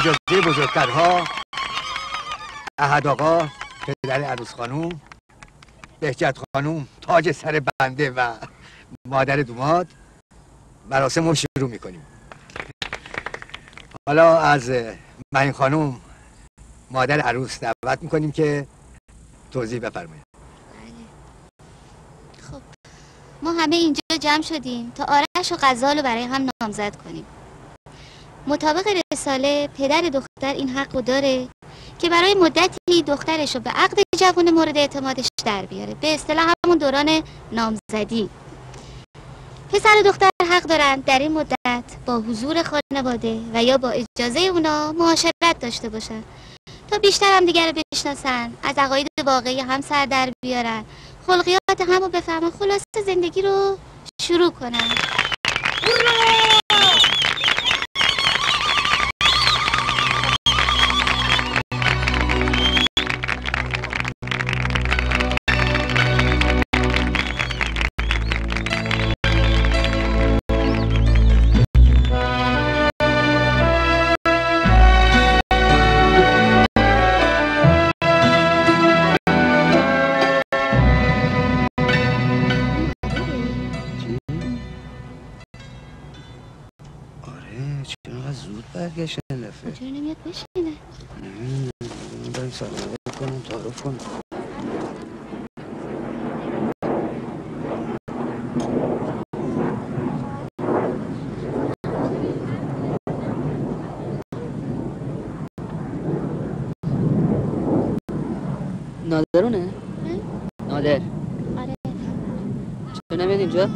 اجازه بزرگترها، احد آقا پدر عروس خانوم، بهجت خانوم تاج سر بنده و مادر دوماد، مراسم رو شروع میکنیم. حالا از معین خانوم مادر عروس دعوت میکنیم که توضیح بفرمایید. خب ما همه اینجا جمع شدیم تا آرش و غزال رو برای هم نامزد کنیم. مطابق رساله پدر دختر این حق رو داره که برای مدتی دخترش رو به عقد جوان مورد اعتمادش در بیاره، به اصطلاح همون دوران نامزدی. پسر و دختر حق دارن در این مدت با حضور خانواده و یا با اجازه اونا معاشرت داشته باشن تا بیشتر هم دیگر رو بشناسن، از عقاید واقعی هم سر در بیارن، خلقیات هم رو بفهمن، خلاصه زندگی رو شروع کنن. برگشتن دفعه چرا نمیاد بشینه؟ نمیدونم بریم سلام کنم تعارف کنم. نادرونه؟ نادر آره. چرا نمیاد اینجا؟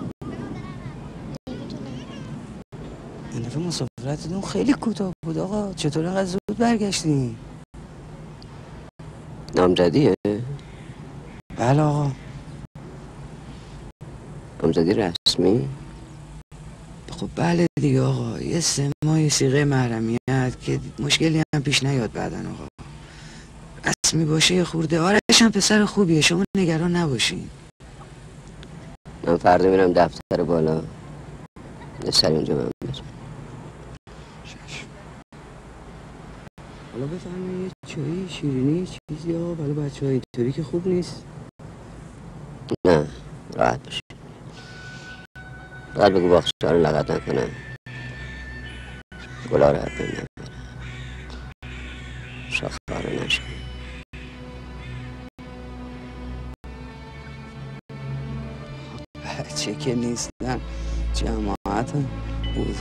این دفعه مسافرتتون خیلی کوتاه بود آقا، چطور انقدر زود برگشتین؟ نامزدیه؟ بله آقا. نامزدی رسمی؟ خب بله دیگه آقا، یه 3 ماه صیغه محرمیت که مشکلی هم پیش نیاد بعدن آقا. رسمی باشه یه خورده. آرش هم پسر خوبیه، شما نگران نباشین. من فردا میرم دفتر بالا، یه سر اونجا بهم بزن. حالا بفرمایید یه چایی شیرینی چیزی آقا، برای بچه ها اینطوری که خوب نیست. نه راحت باشه، فقط بگو باخشا رو لغت نکنم، گلا رو حرفه نبرم، شاخه نشه. بچه که نیستن، جماعت هم بود.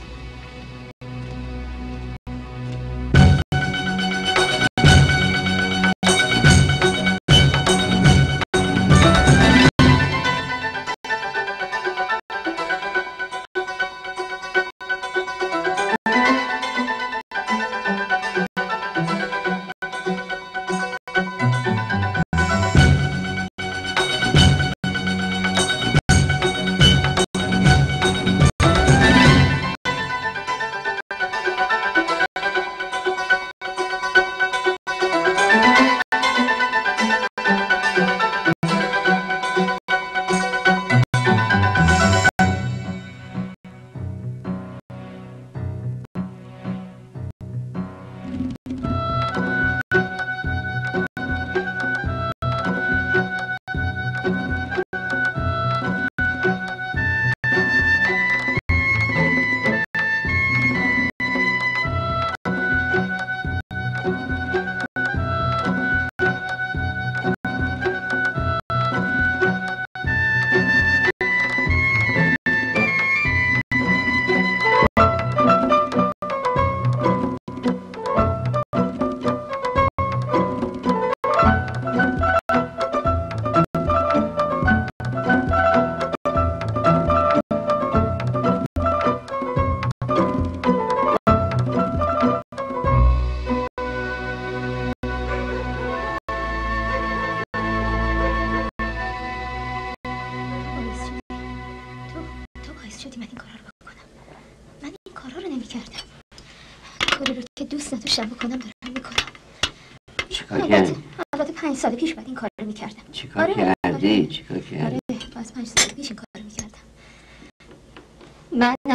البته 5 سال پیش بعد این کار رو میکردم. چیکار کردی؟ چیکار کردی؟ آره باز 5 سال پیش این کار رو میکردم. من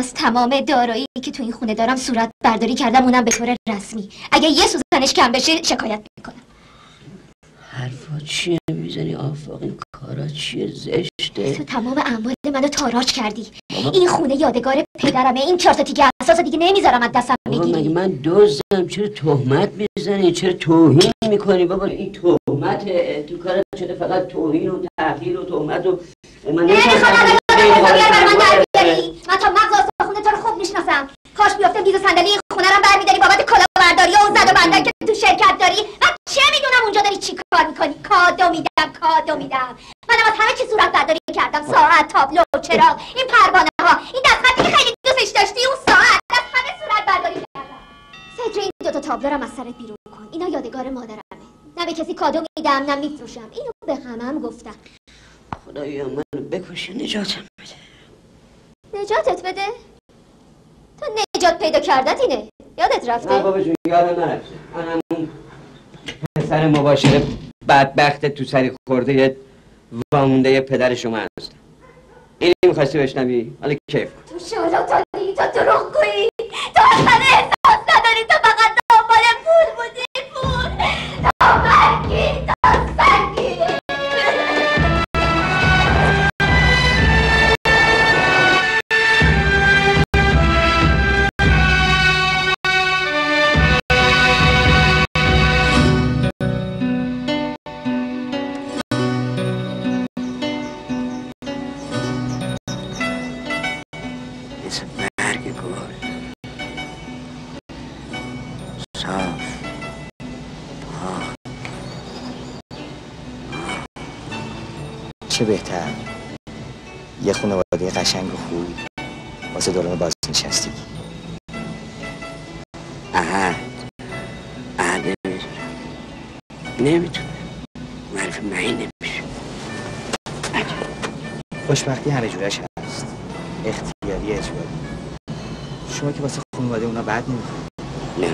از تمام دارایی که تو این خونه دارم صورت برداری کردم، اونم به طور رسمی. اگه یه سوزنش کم بشه شکایت میکنم. حرفا چیه میزنی آفاق؟ این کارا چیه؟ زشته. تو تمام اموال منو تاراج کردی. این خونه یادگار پدرمه. این 4 تا تیکه اساس دیگه نمیذارم از دستم بگیری. مگه من دزدم؟ چرا تهمت میزنی؟ چرا توهین میکنی؟ بابا این تهمته. تو کارت شده فقط توهین و تحقیر و تهمت و من من تا مغز آستاخونه تو رو خوب میشناسم. کاش بیافته میز و صندلی این خونه رو برمیداری بابت کلاهبرداری و زد و بندن که تو شرکت داری. من چه میدونم اونجا داری چی کار میکنی؟ کادو میدم. منم از همه چی صورت برداری کردم. ساعت، تابلو، چراغ، این پروانه ها، این دستخطی که خیلی دوستش داشتی، اون ساعت، از همه صورت برداری کردم. صدر این 2 تا تابلو رو از سرت بیرون کن. اینا یادگار مادرمه. نه به کسی کادو میدم نه میفروشم. اینو به همم گفتم. خدایا منو بکشه، نجاتم بده. نجاتت بده؟ تو نجات پیدا کردت اینه. یادت رفته؟ نه بابا جون یادم نرفته. منم اون پسر مباشر بدبخت تو سری خورده یه وامونده پدر شما هستم. اینی میخواستی بشنوی؟ حالا کیف کن. تو شالاتانی، تو دروغگویی، تو اصلا احساس نداری، تو فقط دنبال پول بودی. پول تو مرگی، تو سنگی. چه بهتر یه خانواده قشنگ و خوب واسه دوران بازنشستگی. عهد نمیتونه معرف معین نمیشه. خوشبختی همه جورش هست، اختیاری اجباری. شما که واسه خانواده اونا بد نمیکنید. نه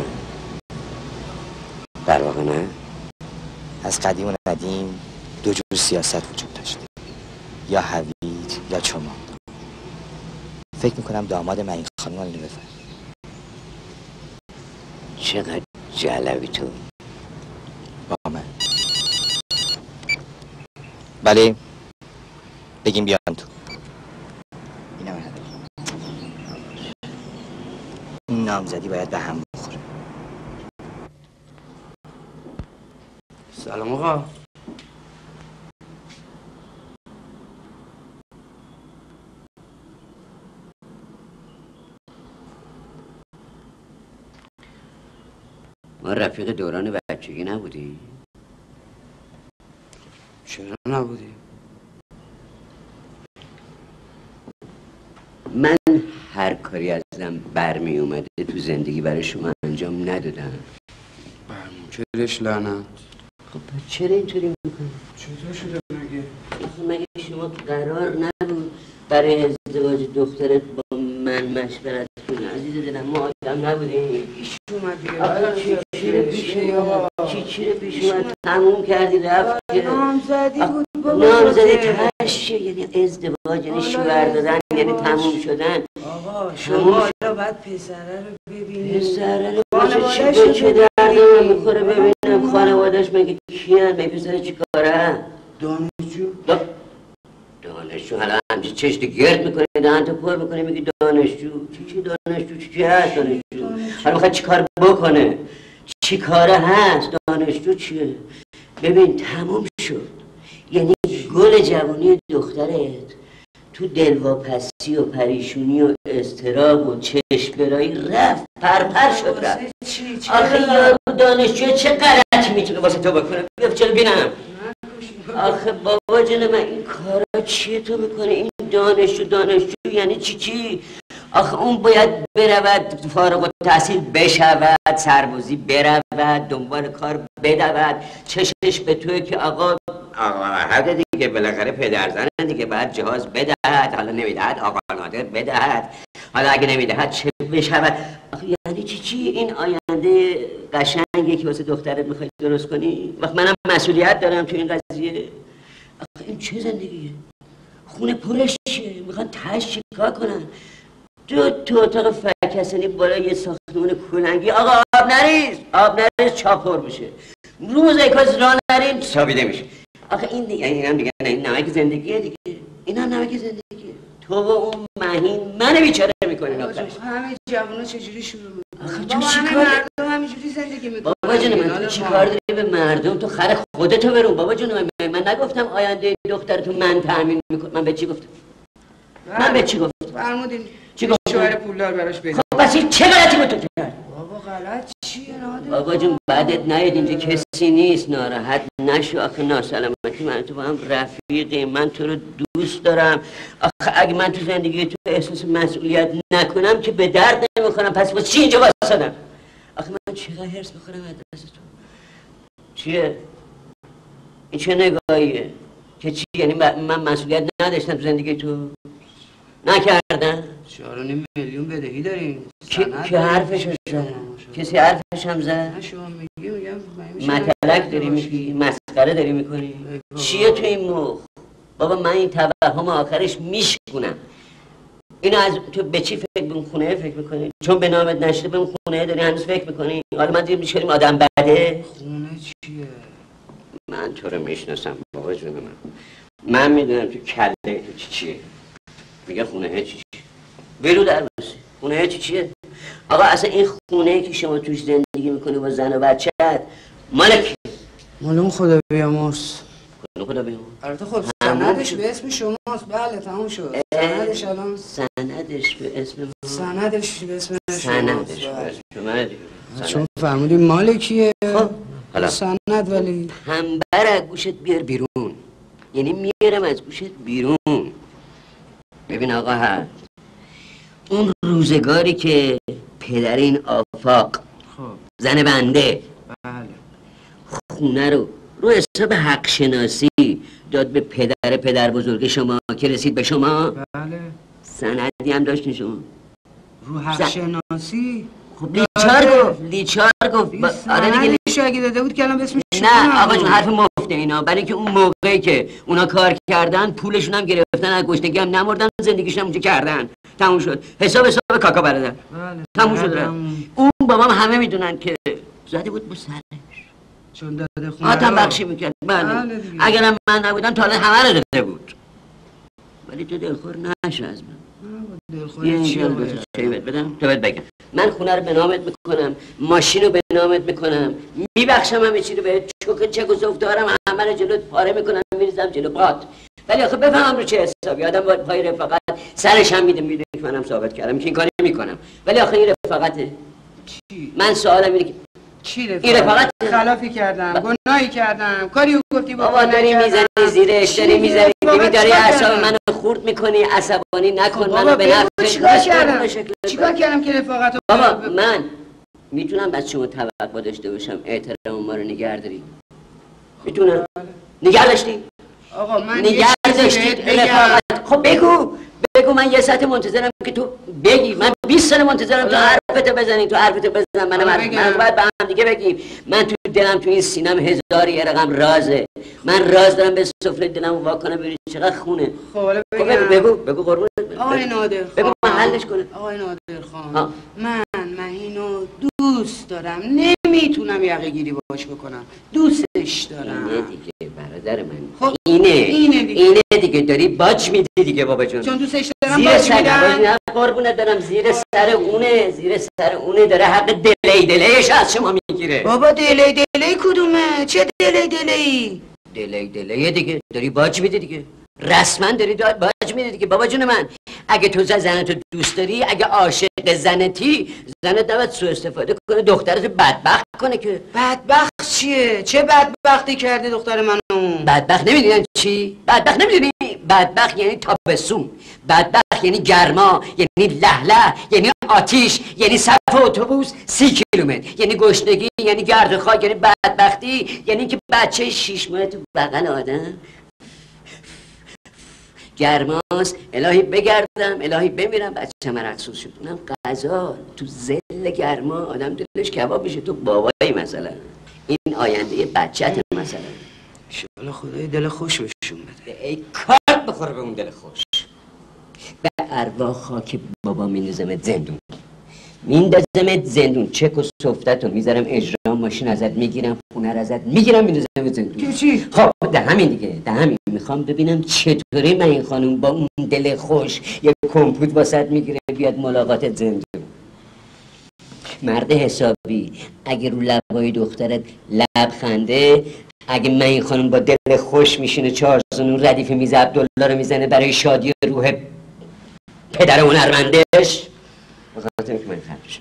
در واقع نه. از قدیم و ندیم 2 جور سیاست وجود داشته، یا هویج یا چما. فکر میکنم داماد من این خانم اینو بفهم. چقدر جلوی تو با من. بله بگیم بیان تو. اینم این نامزدی باید به هم بخوره. سلام آقا. ما رفیق دوران بچگی نبودی؟ چرا نبودی؟ من هر کاری ازم برمی اومده تو زندگی برای شما انجام ندادم. چرش لعنت. خب چرا اینطوری میکنی؟ چطور شده مگه شما قرار نبود برای ازدواج دخترت با من مشورت کنی؟ عزیز دلم ما آدم نبودیم. پیش اومد دیگه. چی رو پیش اومد؟ تموم کردی رفت. نامزدی بود بابا. نامزدی تشه یعنی ازدواج، یعنی شوهر دادن، یعنی تموم شدن. آقا شما حالا باید پسره رو ببینید. پسره رو باشه چه درد میخوره ببینم خانوادش مگه کیان؟ مگه پسره چی کاره؟ دانشجو حالا همچه چشت گرد میکنه دهنتو پر میکنه میگی دانشجو. چی دانشجو؟ چی هست دانشجو؟ حالا میخواد چی کار بکنه؟ چی کاره هست؟ دانشجو چیه؟ ببین تموم شد. یعنی گل جوانی دخترت تو دلواپسی و پریشونی و اضطراب و چشم‌برایی رفت پرپر شد رفت. آخه یارو دانشجو چه غلطی میتونه واسه تو بکنه؟ بیا چرا بینم. آخه بابا جون من این کارا چیه تو میکنه؟ این دانشجو یعنی چی؟ آخه اون باید برود فارغ التحصیل بشود، سربازی برود، دنبال کار بدود، چشش به توی که آقا حد دیگه بالاخره پدرزنه دیگه باید جهاز بدهد، حالا نمیدهد آقا نادر بدهد، حالا اگه نمیدهد چه بشود؟ آخه یعنی چی این آینده قشنگه که واسه دخترت میخوای درست کنی؟ وقت منم مسئولیت دارم تو این قضیه. آخه این چه زندگیه؟ خونه پرش چیه؟ میخوان تهش چیکار کنن؟ تو اتاق فرکسانی بالا یه ساختمون کلنگی آقا آب نریز چاپور میشه روز اکاز راه نرین سابیده میشه آخه این دیگه این هم دیگه این نمک زندگیه دیگه این هم نمک زندگیه تو و اون مهین من بیچاره میکنین آقا همه جوونا چجوری شروع میکنن آخه تو چی کار مردم همینجوری زندگی میکنن بابا جون من تو چی کار داری به مردم تو خر خودتو برون بابا جون من نگفتم آینده دخترتو من تامین میکنم من به چی گفتم من به چی گفتم فرمودین چی گفتم شوهر پولدار براش پیدا خب بس چه غلطی بود تو کرد بابا غلط چیه نادر بابا جون بعدت نیاد اینجا کسی نیست ناراحت نشو آخه ناسلامتی من تو با هم رفیقیم من تو رو دوست دارم آخه اگه من تو زندگی تو احساس مسئولیت نکنم که به درد نمیخورم پس با چی اینجا واسادم آخه من چقدر هرس بخورم از دست تو چیه؟ این چه نگاهیه؟ که چی؟ یعنی من مسئولیت نداشتم تو زندگی تو؟ نکردم؟ 4.5 میلیون بدهی داریم که حرفش زد؟ کسی حرفش هم زد؟ نه شما میگم متلک داری میگی؟ مسخره داری میکنی؟ چیه تو این مخ؟ بابا من این توهم آخرش میشکنم اینو از تو به چی فکر به اون خونه فکر میکنی؟ چون به نامت نشده به اون خونه داری هنوز فکر میکنی؟ حالا من دیر میشکنیم آدم بده؟ خونه چیه؟ من تو رو میشناسم بابا جون من میدونم تو کله تو چیه میگه خونه چی برو در بسی خونه چیه آقا اصلا این خونه که شما توش زندگی میکنی با زن و بچه‌ت مال کی مال اون خدا بیامرز خدا بیامرز البته خب سندش به اسم شماست بله تموم شد سندش الان سندش به اسم سندش به اسم سندش به اسم چون فرمودی مال کیه خب حالا سند ولی همبر گوشت بیار بیرون یعنی میارم از گوشت بیرون ببین آقا هست اون روزگاری که پدر این آفاق زن بنده بله خونه رو حساب حق شناسی داد به پدر بزرگ شما که رسید به شما بله سندی هم داشتین شما رو حق شناسی خب لیچار گفت آره دیگه لیچار اگه داده بود که الان به اسمش نه آقا جون حرف مفته اینا برای اینکه اون موقعی که اونا کار کردن پولشون هم گرفتن از گشنگی هم نمردن زندگیشون هم اونجا کردن تموم شد حساب کاکا برادر تموم شد اون بابام همه میدونن که زده بود با سرش چون داده خونه آتم بخشی میکرد بله اگرم من نبودم تا الان همه رو داده بود ولی تو دلخور نشو از من دلخوری چیه بدم تو بهت بگم من خونه رو به نامت میکنم ماشین رو به نامت میکنم میبخشم همه چی رو بهت چک و صوف دارم همه رو جلوت پاره میکنم میریزم جلو پات ولی آخه بفهمم رو چه حسابی آدم باید پای رفاقت سرش هم میده که منم ثابت کردم که این کاری میکنم ولی آخه این رفاقته چی؟ من سوالم اینه که چی رفاقت؟ خلافی کردم گناهی کردم کاری گفتی بابا داری میزنی زیرش داری میزنی داری اعصاب منو خورد میکنی عصبانی نکن منو به نفع چیکار کردم که رفاقت بابا من میتونم از شما توقع داشته باشم احترام ما رو نگه داری میتونم نگه داشتی آقا من نگه داشتی رفاقت خب بگو من یه ساعت منتظرم که تو بگی من 20 سال منتظرم تو حرفتو بزنی تو حرفتو بزن من باید با هم دیگه بگیم من تو دلم تو این سینم هزار یه رقم رازه من راز دارم به سفره دلم وا کنم ببین چقدر خونه خب بگو قربونت آقای نادر بگو من حلش کنه آقای نادر خان من مهینو دوست دارم نمیتونم یقه گیری باش بکنم دوستش دارم اینه دیگه برادر من خب اینه دیگه داری باج میدی دیگه بابا جون چون دوستش دارم باج میدم قربونت دارم زیر سر اونه داره حق دلیش از شما میگیره بابا دلی کدومه چه دلی دیگه داری باج میدی دیگه رسما داری باج میدی دیگه بابا جون من اگه تو زنتو دوست داری اگه عاشق زنتی زنت نباید سوء استفاده کنه دخترتو بدبخت کنه که بدبخت چیه چه بدبختی کرده دختر منو بدبخت نمیدونی چی بدبخت نمیدونی بدبخت یعنی تابستون بدبخت یعنی گرما یعنی لهله یعنی آتیش یعنی صف اتوبوس 30 کیلومتر یعنی گشنگی یعنی گرد خاک یعنی بدبختی یعنی که بچه 6 ماه تو بغل آدم گرماست الهی بگردم الهی بمیرم بچه من رقصوز شد اونم غذا تو زل گرما آدم دلش کباب میشه تو بابایی مثلا این آینده بچه‌ت مثلا انشالله خدای دل خوش بهشون بده ای کارت بخوره به اون دل خوش به ارواح خاک بابا میندازمت زندون، میندازمت زندون. چک و صفتتو میذارم اجرا، ماشین ازت میگیرم، خونه رو ازت میگیرم، میندازمت زندون. چی؟ خب ده همین دیگه، ده همین. میخوام ببینم چطوری من این خانم با اون دل خوش یه کمپوت واسط میگیره بیاد ملاقاتت زندون. مرد حسابی، اگه رو لبای دخترت لبخنده، اگه من این خانم با دل خوش میشینه 4 زنون ردیف میز عبدالله رو میزنه برای شادی روح پدر هنرمندش، بخاطر که من خرجشم.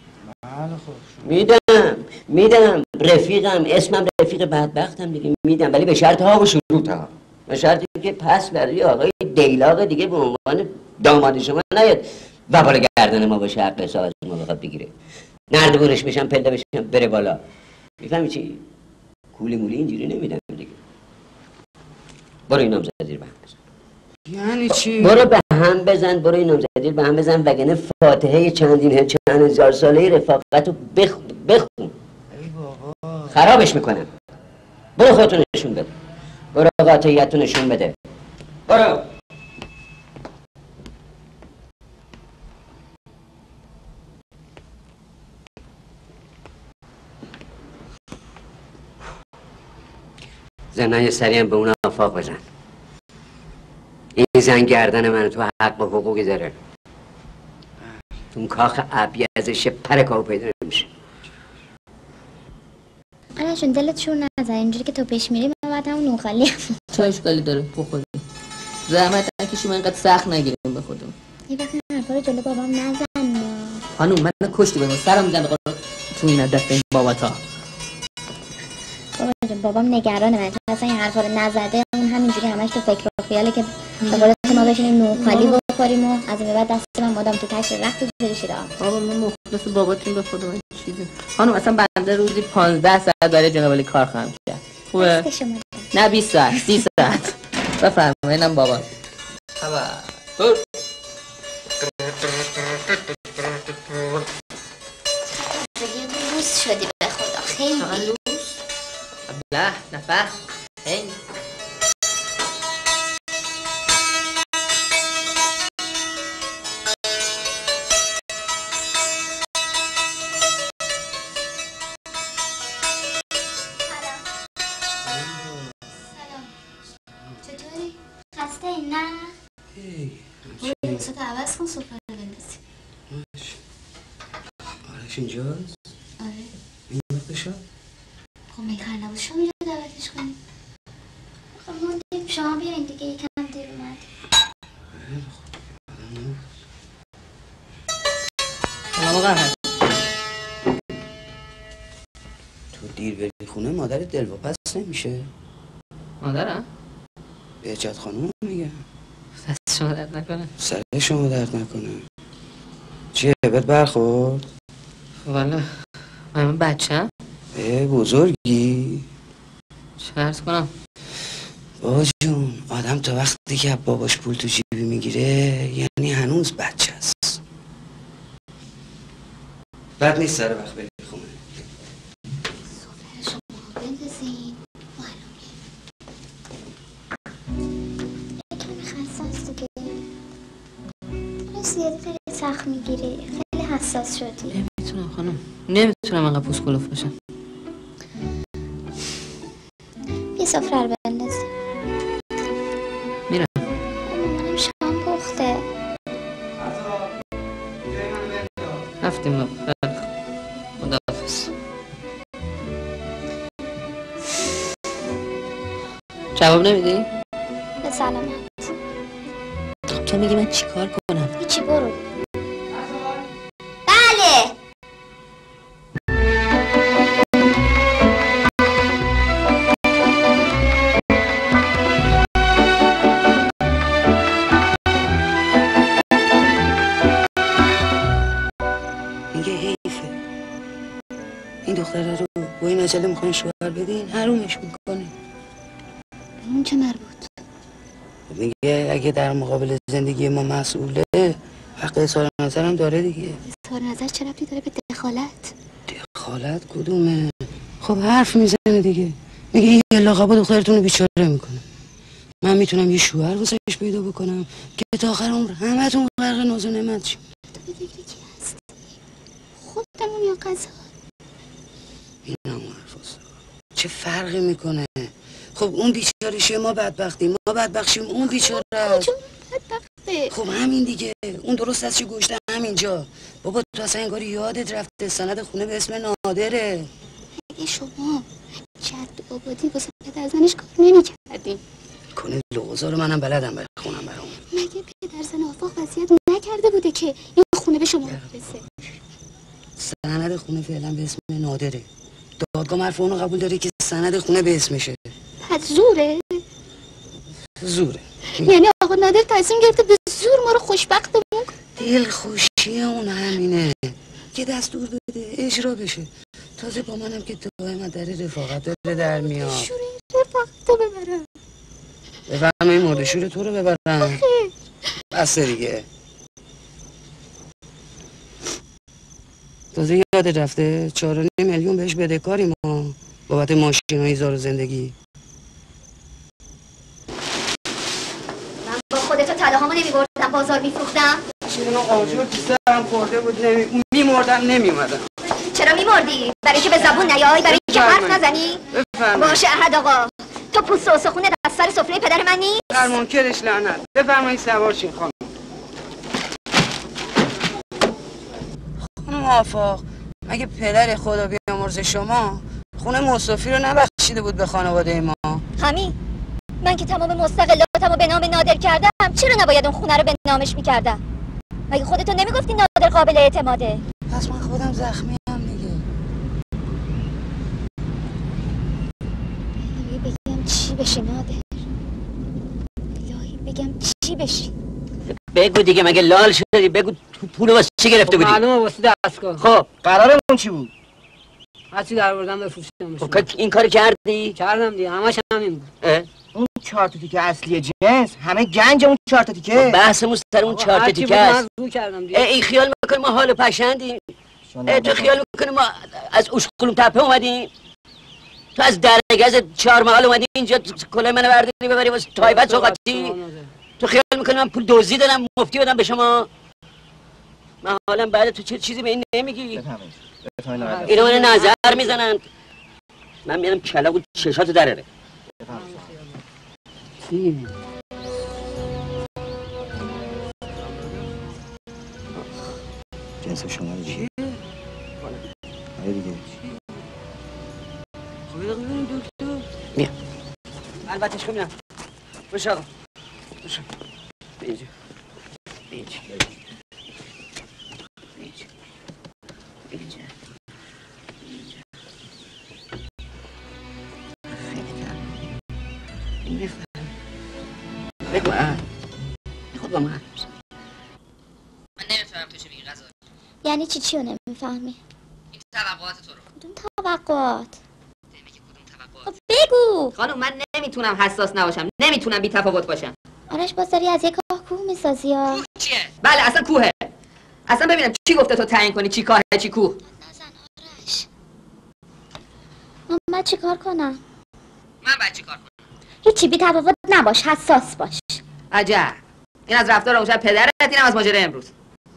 میدم رفیقم، اسمم رفیق بدبختم دیگه، میدم، ولی به شرط ها و شروط ها. به شرطی که پس برای آقای دیلاق دیگه به عنوان داماد شما نیاد وبال گردن ما باشه، حق حساب از ما بخواد بگیره، نردبونش بشم، پله بشم، بره بالا. میفهمی چی؟ کولی مولی اینجوری نمیدم دیگه. برو این نامزدی رو به هم بزن. یعنی چی؟ برو به هم بزن، برو این نامزدی رو به هم بزن، وگرنه فاتحه چند هزار ساله رفاقت رو بخون. ای بابا خرابش میکنم. برو خودتو نشون بده، برو قاطعیت رو نشون بده، برو. زنای سریع به اون آفاق بزن. این زن گردن من تو حق و حقوقی داره. اون کاخ ابیزش پر کاو پیدا نمیشه. آرشون دلت شور نزن، اینجوری که تو پیش میری من باید همون نونخالی چه اشکالی داره بخوریم؟ زحمت نکشیم اینقدر سخت نگیریم به خودم. یه وقت این حرفا رو جلو بابام نزن. خانوم من کشتی بگم سرم میزنه تو این دست این باباتا. بابا جون بابام نگرانه من، اصلا این حرفا رو نزده، اون همینجوری همش تو فکر و خیاله که به قول ما بشینیم نونخالی بخوریم و از این به بعد دست من مادام تو تاش رفت تو زیر شیر آب. بابا من مخلص باباتون به خودم این چیزی. خانوم اصلا بنده روزی 15 ساعت برای جناب علی کار خواهم کرد. خوبه؟ نه 20 ساعت 30 ساعت. بفرمایید اینم بابا. خبر دور. روز شدی به خدا خیلی. ابله نفه خیلی. چطوری؟ خسته این نه؟ برو لباساتو عوض کن سفره رو بندازیم. آرش اینجاست؟ آره. این وقت شب؟ خب میخواه نبود شما میره دعوتش کنیم. خب موندیم شما بیاین دیگه یکم دیر اومد. تو دیر بری خونه مادرت دلواپس نمیشه؟ مادرم؟ بهجت خانوم میگم. دست شما درد نکنه. سر شما درد نکنه. چیه بهت برخورد؟ والا من بچه‌م؟ بزرگی؟ چه عرض کنم؟ بابا جون آدم تا وقتی که باباش پول تو جیبی میگیره یعنی هنوز بچه است. بد نیست سر وقت بری خونه. سفره شما بندازین. یکم حساس دیگه. زیادی داری سخت میگیری، خیلی حساس شدی. نمیتونم خانم، نمیتونم انقدر پوست کلوف باشم. یه سفره رو بندازیم. میرم. منم شام پخته. رفتیم بابا. خداحافظ. جواب نمیدی؟ به سلامت. خب تو میگی من چی کار کنم؟ هیچی برو. بله. میگه حیفه این دختره رو با این عجله میخواین شوهر بدین، حرومش میکنین. اون چه مربوط؟ میگه اگه در مقابل زندگی ما مسئوله حق اظهار نظرم داره دیگه. اظهار نظر چه ربطی داره به دخالت؟ دخالت کدومه؟ خب حرف میزنه دیگه، میگه این لاغبا دخترتون رو بیچاره میکنه. من میتونم یه شوهر واسش پیدا بکنم که تا آخر عمر همتون فرق ناز و نعمت چی؟ تو به فکر کی هستی؟ خودمون یا قضا؟ این هم حرف چه فرقی میکنه؟ خب اون بیچارشه، ما بدبختیم، ما بدبخشیم، اون بیچاره است. بدبخته. خب همین دیگه، اون درست از چی گوشته همینجا. بابا تو اصلا انگاری یادت رفته سند خونه به اسم نادره. اگه شما جد آبادی واسه پدرزنش کار نمی‌کردین، کنه لغزا رو منم بلدم بخونم برام. مگه پدرزن آفاق وصیت نکرده بوده که این خونه به شما برسه؟ سند خونه فعلا به اسم نادره. دادگاه مرفوع اونو قبول داره که سند خونه به اسمشه. پس زوره؟ زوره. یعنی آقا نادر تصمیم گرفته به زور ما رو خوشبختمون کنه؟ دلخوشی اون همینه که دستور بده اجرا بشه. تازه با منم که دائما در رفاقت داره در میاد. شور این رفاقتو ببرم. بفرمه این مرد شور تو رو ببرم. بسته دیگه. تازه یادت رفته 4.5 میلیون بهش بدهکاریم ما بابت ماشین و ایزار و زندگی. من با خودتو طلاهامو نمیبردم بازار میفروختم. چون آجور تو سرم خورده بود میمردم نمیومدم. چرا میمردی؟ برای که به زبون نیای؟ برای که حرف نزنی؟ بفرمایید. باشه احد آقا، تو پوست و استخونه از سر سفره پدر من نیست؟ در منکرش لعنت. بفرمایید سوار شین خانم. خانم آفاق، مگه پدر خدا بیامرز شما خونه مصطفی رو نبخشیده بود به خانواده ما؟ همین. من که تمام مستقلاتمو به نام نادر کردم، چرا نباید اون خونه رو به نامش میکردم؟ مگه خودتو نمیگفتی نادر قابل اعتماده؟ پس من خودم زخمی هم دیگه. الهی بگم چی بشه نادر؟ الهی بگم چی بشه؟ بگو دیگه، مگه لال شدی؟ بگو پولو واسه چی گرفته بودی؟ معلومه واسه دستگاه. خب قرارمون چی بود؟ هرچی در بردم بفروشیدمش. خب این کارو کردی؟ کردم دیگه، همش همین بود. اون 4 تا تیکه اصلی جنس همه گنج اون 4 تا تیکه. بحثمون سر اون 4 تا تیکه است. کردم دیگه. این خیال میکنی ما حال پشندیم؟ تو خیال میکنی ما از اوشقلوم تپه اومدیم؟ تو از درگز 4 محل اومدی اینجا کلاه منو برداری ببری واسه تایبت سوقاتی؟ تو خیال میکنی من پول دزدی دادم مفتی بدم به شما؟ من حالا بعد تو چه چیزی به این نمیگی؟ اینو من نظر میزنن، من میرم کلاق و چشاتو دراره. چی؟ جنس شما رو چیه؟ آره دیگه. خب یه دقیقه ببینیم دکتر. میام. البته شو میرم. باش آقا. باش. اینجا. اینجا. اینجا. اینجا. اینجا. بگو خود با من من نمیفهمم تو چی میگی غزال. یعنی چیو نمیفهمی؟ این توقعات تو رو. کدوم توقعات؟ میگی کدوم توقعات؟ بگو. خانم من نمیتونم حساس نباشم، نمیتونم بی تفاوت باشم. آرش باز داری از یک کاه کوه میسازی ها؟ کوه چیه؟ بله اصلا کوهه. اصلا ببینم چی گفته تو تعیین کنی چی کاهه چی کوه؟ نزن آرش. من باید چی کار کنم؟ من باید چی کار کنم؟ هیچی، بی تفاوت نباش، حساس باش. عجب. این از رفتار اون شب پدرت، اینم از ماجرا امروز.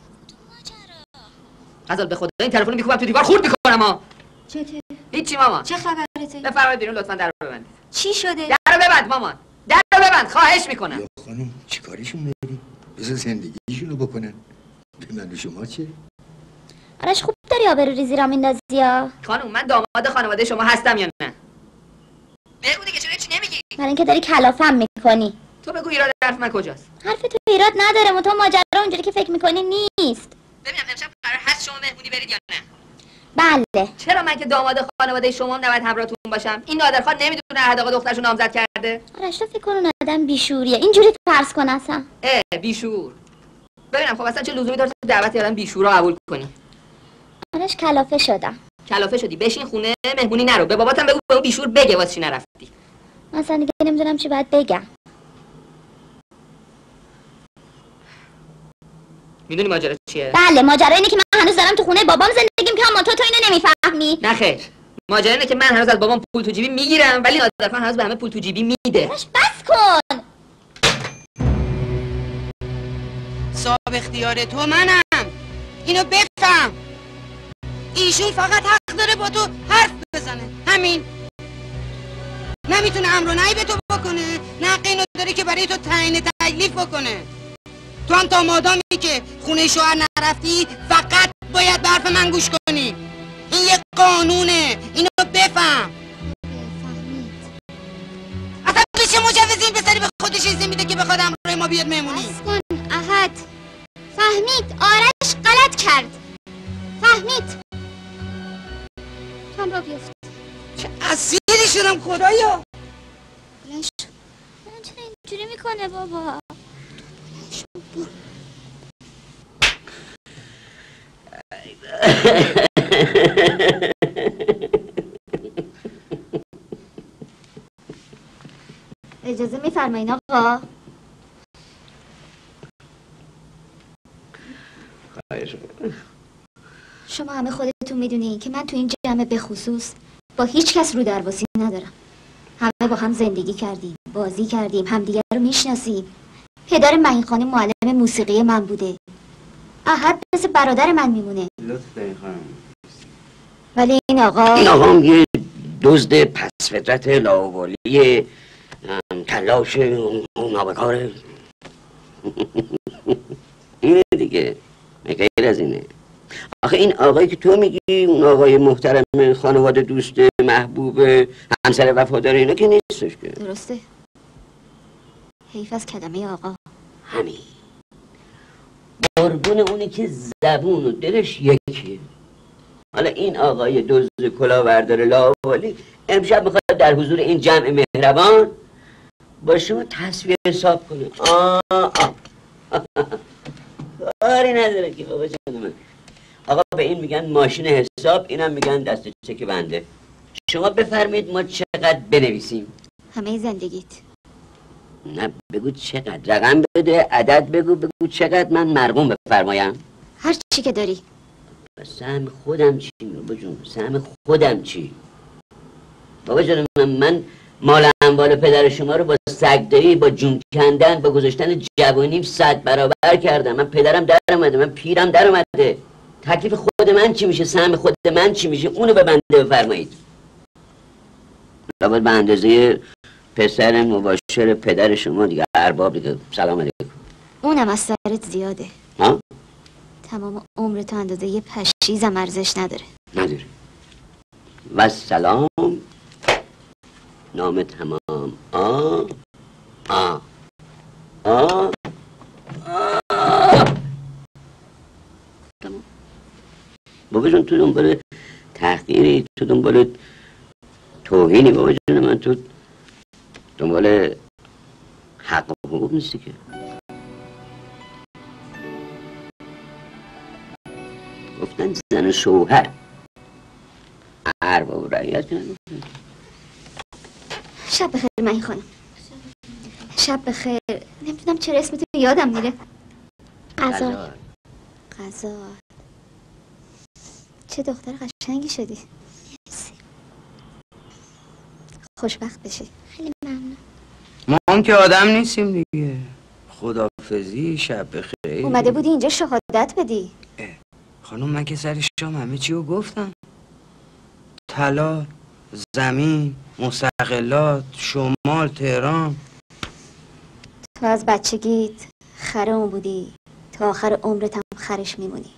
غزال به خدا این تلفن میکوبم تو دیوار خورد میکنم ها. چته؟ هیچی مامان. چه خبرته؟ بفرمایید بیرون لطفا در رو ببندید. چی شده؟ در رو ببند مامان. در رو ببند خواهش میکنم. یا خانم چی کاریشون داری؟ بذار زندگیشونو بکنن. به من و شما چه؟ آرش خوب داری آبرو ریزی را میندازی ها؟ خانم من داماد خانواده شما هستم یا نه؟ بگو دیگه چرا چی نمیگی؟ برای اینکه داری کلافم میکنی. تو بگو ایراد حرف من کجاست؟ حرف تو ایراد نداره، منتها ماجرا اونجوری که فکر میکنی نیست. ببینم امشب قرار هست شما مهمونی برید یا نه؟ بله. چرا من که داماد خانواده شما نباید همراهتون باشم؟ این نادرخان نمیدونه احد آقا دخترشو نامزد کرده؟ آرش تو فکر کن اون آدم بیشوریه، اینجوری فرض کن اصلا. بیشور. ببینم خب اصلا چه لزومی داره دعوت آدم بیشورا قبول کنی؟ آرش کلافه شدم. کلافه شدی بشین خونه مهمونی نرو. به باباتم بگو به اون بیشور بگه واسه چی نرفتی. مثلا دیگه نمیدونم چی باید بگم. میدونی ماجرا چیه؟ بله، ماجرا اینه که من هنوز دارم تو خونه بابام زندگی میکنم، اما تو اینو نمیفهمی. نه خیر. ماجرا اینه که من هنوز از بابام پول تو جیبی میگیرم ولی نادرخان هنوز به همه پول تو جیبی میده. آرش بس کن. اختیار تو منم. اینو بفهم. ایشون فقط حق داره با تو حرف بزنه، همین. نمیتونه امر و نهی به تو بکنه، نه حق اینو داره که برای تو تعیین تکلیف بکنه. تو هم تا مادامی که خونه شوهر نرفتی فقط باید به حرف من گوش کنی. این یه قانونه، اینو بفهم. اصلا به چه مجوزی این پسری به خودش اجازه میده که بخواد همراه ما بیاد مهمونی؟ بس کن احد. فهمید آرش غلط کرد. فهمید. تو هم را بیفت. چه اسیری شدم خدایا. بلند شو. چرا اینجوری میکنه بابا؟ اجازه میفرمایین آقا؟ شما همه خودتون میدونین که من تو این جمع به خصوص با هیچ کس رو درواسی ندارم. همه با هم زندگی کردیم، بازی کردیم، همدیگر رو میشناسیم. پدر معین خانم معلم موسیقی من بوده. احد مثل برادر من میمونه. لطف داری خانم. ولی این آقا هم یه دزد پس فطرت لاوالی تلاش نابکاره. اینه دیگه، غیر از اینه. آخه این آقایی که تو میگی اون آقای محترم خانواده دوست محبوب همسر وفادار اینا که نیستش که. درسته. حیف از کلمه آقا. همین قربون اونی که زبون و دلش یکیه. حالا این آقای دزد کلاهبردار لاوالی امشب میخواد در حضور این جمع مهربان با شما تصویه حساب کنه. کاری نداره که بابا جان من. آقا به این میگن ماشین حساب، اینم میگن دست چک بنده. شما بفرمایید ما چقدر بنویسیم؟ همه زندگیت. نه بگو چقدر، رقم بده، عدد بگو چقدر من مرقوم بفرمایم. هر چی که داری. سهم خودم چی بابا جون؟ سهم خودم چی؟ بابا جان من مال اموال پدر شما رو با سگدایی، با جون کندن، با گذاشتن جوانیم 100 برابر کردم. من پدرم در اومده، من پیرم در اومده. تکلیف خود من چی میشه؟ سهم خود من چی میشه؟ اونو به بنده بفرمایید. لابد به اندازه پسر مباشر پدر شما دیگه، ارباب دیگه. سلام علیکم. اونم از سرت زیاده. ها؟ تمام عمرت اندازه یه پشیزم ارزش نداره. نداره. و سلام نام تمام. تمام. بابا جون تو دنبال تحقیری، تو دنبال توهینی بابا جون من، تو دنبال حق و حقوق نیستی که. گفتن زن و شوهر ارباب رعیت کنن. شب بخیر معین خانم. شب بخیر. نمیدونم چرا اسمتو یادم میره. غزال. چه دختر قشنگی شدی. خوشبخت بشی. خیلی ممنون. ما هم که آدم نیستیم دیگه. خداحافظی، شب بخیر. اومده بودی اینجا شهادت بدی. خانم من که سر شام همه چی رو گفتم. طلا، زمین، مستقلات، شمال، تهران. تو از بچگیت خرم بودی، تا آخر عمرت هم خرش میمونی.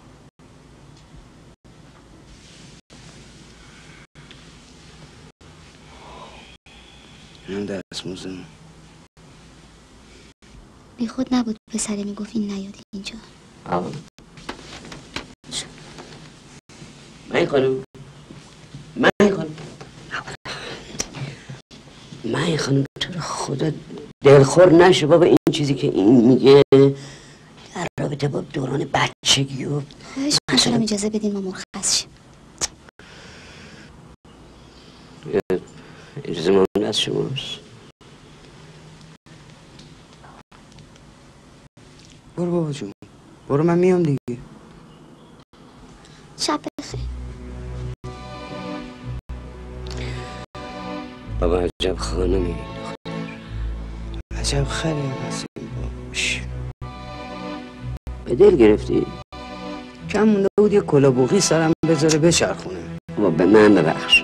اینم دستموزم. بی خود نبود پسره میگفت این نیاد اینجا. من خانم تو رو خدا دلخور نشو بابا. این چیزی که این میگه در رابطه با دوران بچگی و خواهش میکنم اجازه بدین ما مرخص شیم. اجازه ممنون از شماست. برو بابا جون، برو من میام دیگه. شب بخیر. بابا عجب خانمی. عجب خری هم هست این باش. به دل گرفتی؟ کم مونده بود یه کلابوقی سرم بذاره بچرخونه. بابا به من ببخش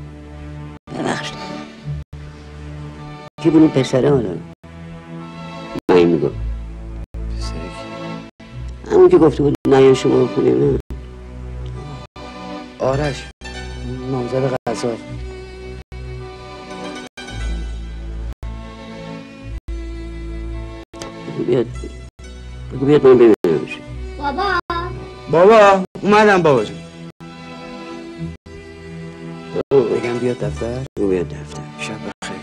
کی بود اون پسره حالا؟ من این میگو پسره کی؟ همون که گفته بود نیان شما خونه من. آرش نامزد غزال. بگو بیاد من ببینمش. بابا اومدم بابا جون. بگم بیاد دفتر؟ بگو بیاد دفتر. شب بخیر.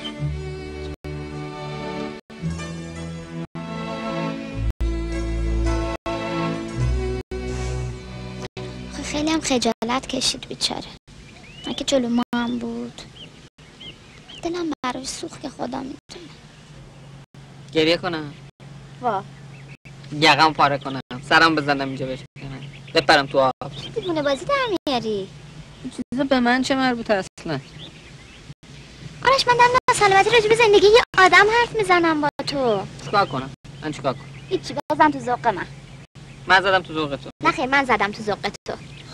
خیلی هم خجالت کشید بیچاره. اگه جلو ما هم بود دلم براش سوخت که خدا میتونه. گریه کنم؟ وا یقم پاره کنم، سرم بزنم اینجا بشکنم، بپرم تو آب. دیوونه بازی در میاری. چیزا به من چه مربوطه اصلا؟ آرش من دارم ناسلامتی راجع به زندگی یه آدم حرف میزنم با تو. چیکار کنم؟ من چیکار کنم؟ هیچی، بازم تو ذوق من زدم تو ذوق تو. نه خیر، من زدم تو ذوق تو.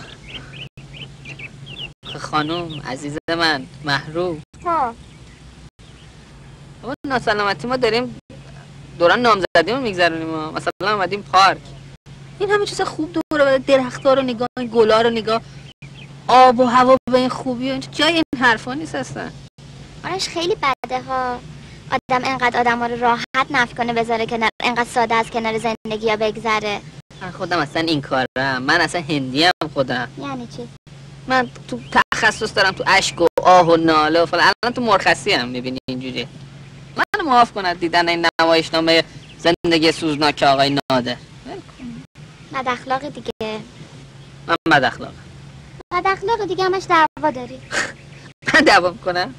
خانوم عزیز من محروم، ها بابا ناسلامتی ما داریم دوران نامزدیمو میگذرونیم. ما مثلا اومدیم پارک، این همه چیز خوب دوره بده، درخت‌ها رو نگاه، این گلا رو نگاه، آب و هوا به این خوبی و جای این حرفا نیست اصلا. آرش خیلی بده ها آدم انقدر آدم رو راحت نفی کنه بذاره کنار، انقدر ساده از کنار زندگی ها بگذره. من خودم اصلا این کارم، من اصلا هندیم خودم. یعنی چی؟ من تو تخصص دارم تو اشک و آه و ناله و فلان. الان تو مرخصی هم میبینی اینجوری. من معاف کند دیدن این نمایشنامه زندگی سوزناک آقای نادر. بد اخلاق دیگه. من بد اخلاق. بد اخلاق دیگه همش دعوا داری. من دعوا میکنم؟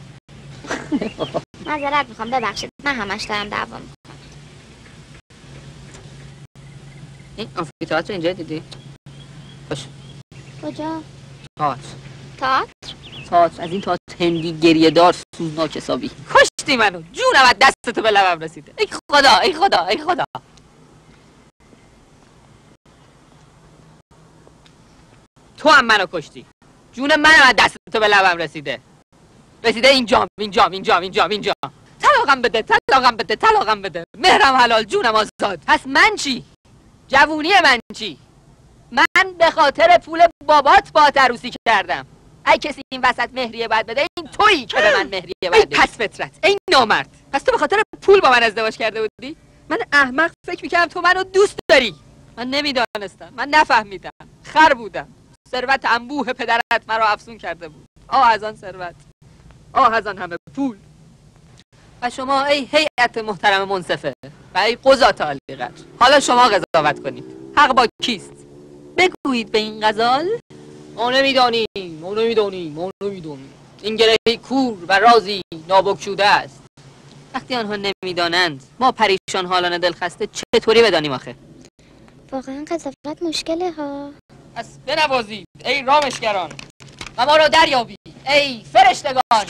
معذرت میخوام ببخشید، من همش دارم دعوا میکنم. این آمفی‌تئاتر رو اینجا دیدی؟ باشه. کجا؟ تئاتر تئاتر از این تئاتر هندی گریه دار سوزناک حسابی. کشتی منو، جونم از دستتو به لبم رسیده. ای خدا ای خدا ای خدا. تو هم منو کشتی، جون منم از دستتو به لبم رسیده اینجام طلاقم بده مهرم حلال جونم آزاد. پس من چی؟ جوونی من چی؟ من به خاطر پول بابات باهات عروسی کردم. ای کسی این وسط مهریه باید بده، این تویی که به من مهریه باید بده. پس فطرت، ای نامرد، پس تو به خاطر پول با من ازدواج کرده بودی؟ من احمق فکر میکردم تو منو دوست داری. من نمیدانستم، من نفهمیدم، خر بودم. ثروت انبوه پدرت مرا افسون کرده بود. آه از آن ثروت، آه از آن همه پول. و شما ای هیئت محترم منصفه و ای قضات عالیقدر، حالا شما قضاوت کنید. حق با کیست؟ بگویید به این غزال. ما نمیدانیم. این گرهی کور و رازی نابگشوده است. وقتی آنها نمیدانند، ما پریشان حالان دلخسته چطوری بدانیم آخه؟ واقعا قضاوت مشکله ها. پس بنوازید ای رامشگران و ما را دریابید ای فرشتگان.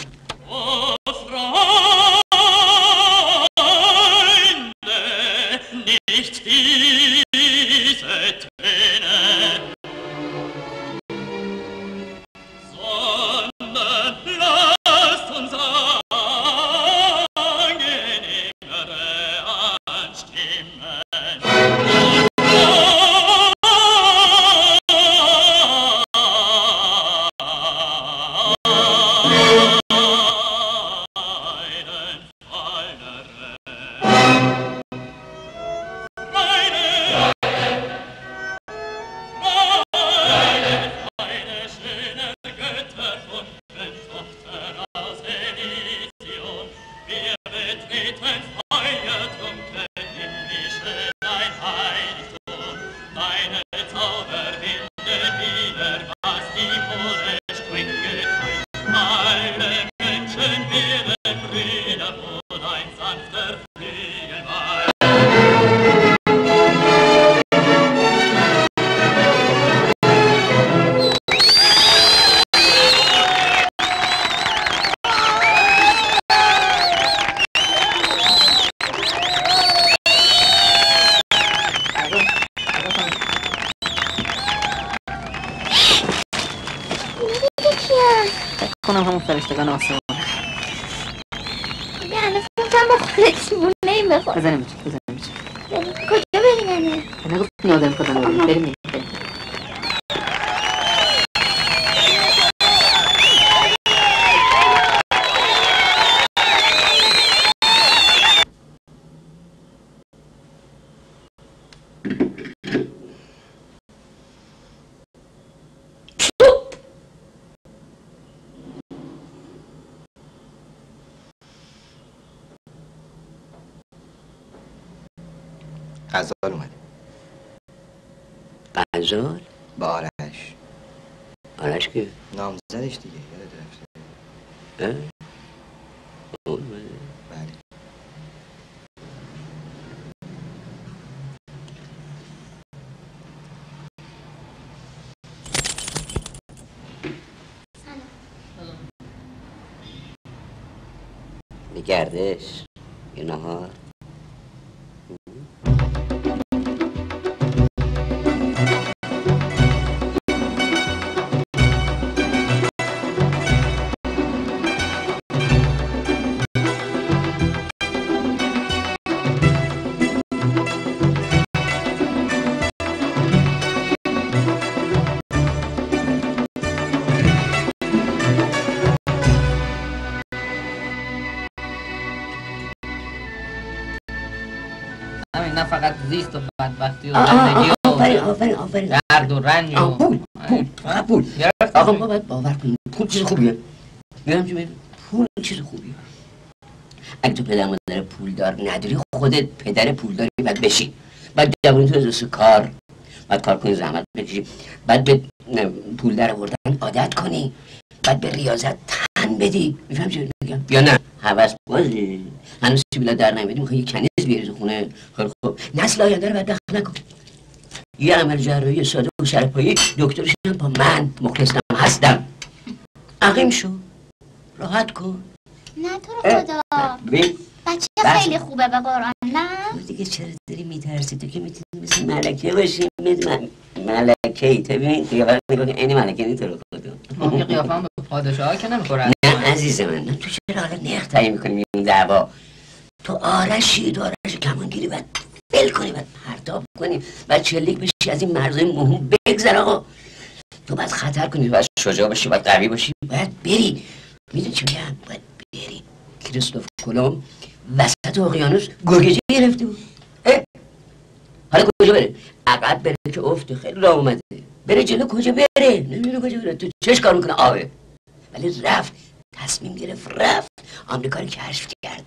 کنم همون فرشتگان آسمان. یعنی فکرم با خودت مونه بخور. بزنیم بچه. کجا بریم یعنی؟ نگفت نادر خودم بریم. غزال اومده. غزال؟ با آرش. آرش که؟ نامزدش دیگه یادت رفته. اومده؟ بله. به گردش یه نهار. نه فقط زیست و بدبختی و زندگی و آفرین درد و رنج و پول آقا ما باید باور کنیم پول چیز خوبیه. میرم چه پول چیز خوبیه. اگه تو پدر مادر پولدار نداری خودت پدر پولداری باید بشی. باید جوانی تو از کار باید کار کنی، زحمت بکشی، باید به پول در آوردن عادت کنی، باید به ریاضت تن بدی. میفهم چه میگم یا نه؟ هوس بازی هنوز سیبیلا در نمیدی میخوای یه کنیز بیاری تو خونه. خیلی خوب نسل آینده رو بدبخت نکن. یه عمل جراحی ساده و سرپایی دکترش هم با من مخلصم هستم. عقیم شو راحت کن. نه تو رو خدا بچه خیلی خوبه به قرآن. نه تو دیگه چرا داری میترسی؟ تو که میتونی مثل ملکه باشی. ملکه ای تو ببین قیافه نگاه که اینی ملکه نی تو رو خدا. یه قیافه هم به پادشاه ها که نمیخوره. نه عزیز من تو چرا حالا نخ تایی میکنی این دعوا؟ تو آرشی تو آرش کمانگیری باید بل کنی، باید پرتاب کنی، باید چلیک بشی از این مرزهای مهم بگذر. آقا تو باید خطر کنی، باید شجاع باشی، باید قوی باشی، باید بری. میدونی چی میگم؟ باید بری. کریستوف کلمب وسط اقیانوس گرگجی گرفته بود. حالا کجا بره؟ عقب بره که افته خیلی راه اومده. بره جلو کجا بره؟ نمیدونه کجا بره. تو چش کار میکنه؟ آبه. ولی رفت، تصمیم گرفت، رفت آمریکا رو کشف کرد.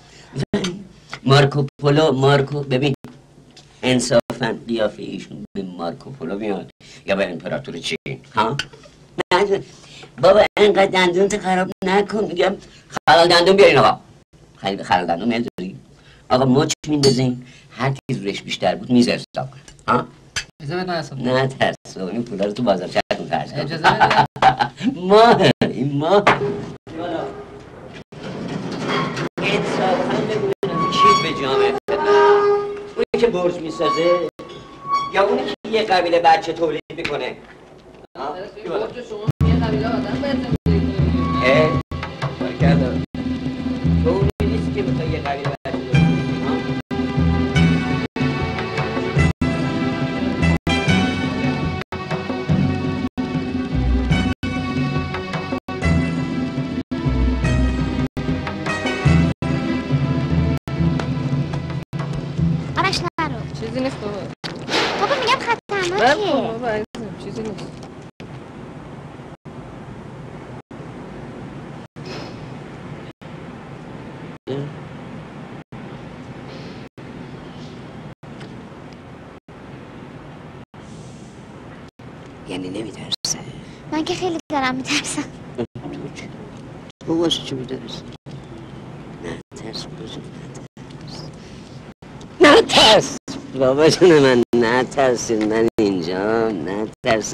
مارکو ببین انصافا قیافه ایشون به مارکو پولو میاد یا به امپراتور چین. ها بابا اینقدر دندونت خراب نکن. میگم خلال دندون بیارین. آقا خلال دندون میاری آقا مچ میندازین، هر کی زورش بیشتر بود میز حساب کنه. ها اجازه بده من حساب نه ترسو این پولا رو تو بازار چرت خرج کن. اجازه بده. ما انصافا بگویم چی به جامعه خدمت؟ اونی که برج میسازه یا اونی که یه قبیله بچه تولید میکنه؟ برج شما یه قبیله آدم باید زندگی کنید. کار کردم تو اونی نیستی که بخوای یه قبیله بچه تولید کنی. آرش نرو. چیزی نیست بابا. بابا میگم خطرناکه. بابا عزیزم چیزی نیست. یعنی نمیترسه؟ من که خیلی دارم میترسم. تو واسه چی میترسی؟ نه ترس بازم نه ترس بابا جون من نه ترسید من اینجا نه ترس.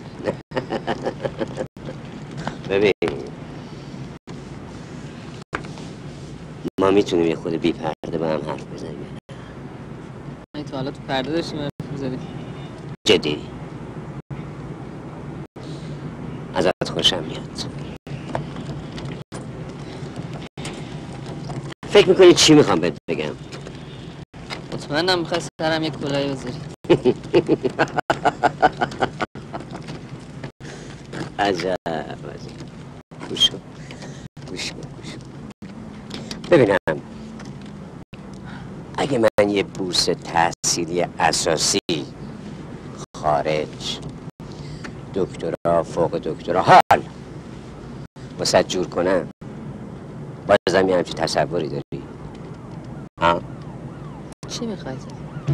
ببین ما میتونیم یه خود بی پرده با هم حرف بزنیم. این تو حالا تو پرده داشتیم حرف بزنیم. جدی ازت خوشم میاد. فکر میکنی چی میخوام بهت بگم؟ مطمئنم میخوای سرم یک کلاهی بذاری. عجب گوش کن. ببینم اگه من یه بورس تحصیلی اساسی خارج، دکترا، فوق دکترا، حال واسه جور کنم، بازم یه همچین تصوری داری؟ ها؟ چی میخوای تو؟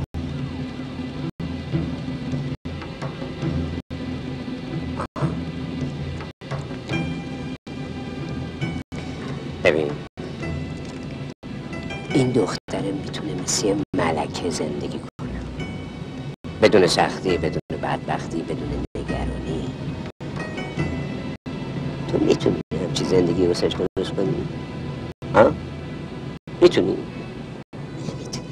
ببین این دختره میتونه مثل یه ملکه زندگی کنه، بدون سختی، بدون بدبختی، بدون نگرانی. تو میتونی همچی زندگی واسش درست کنی؟ ها؟ میتونی؟ نمیتونی.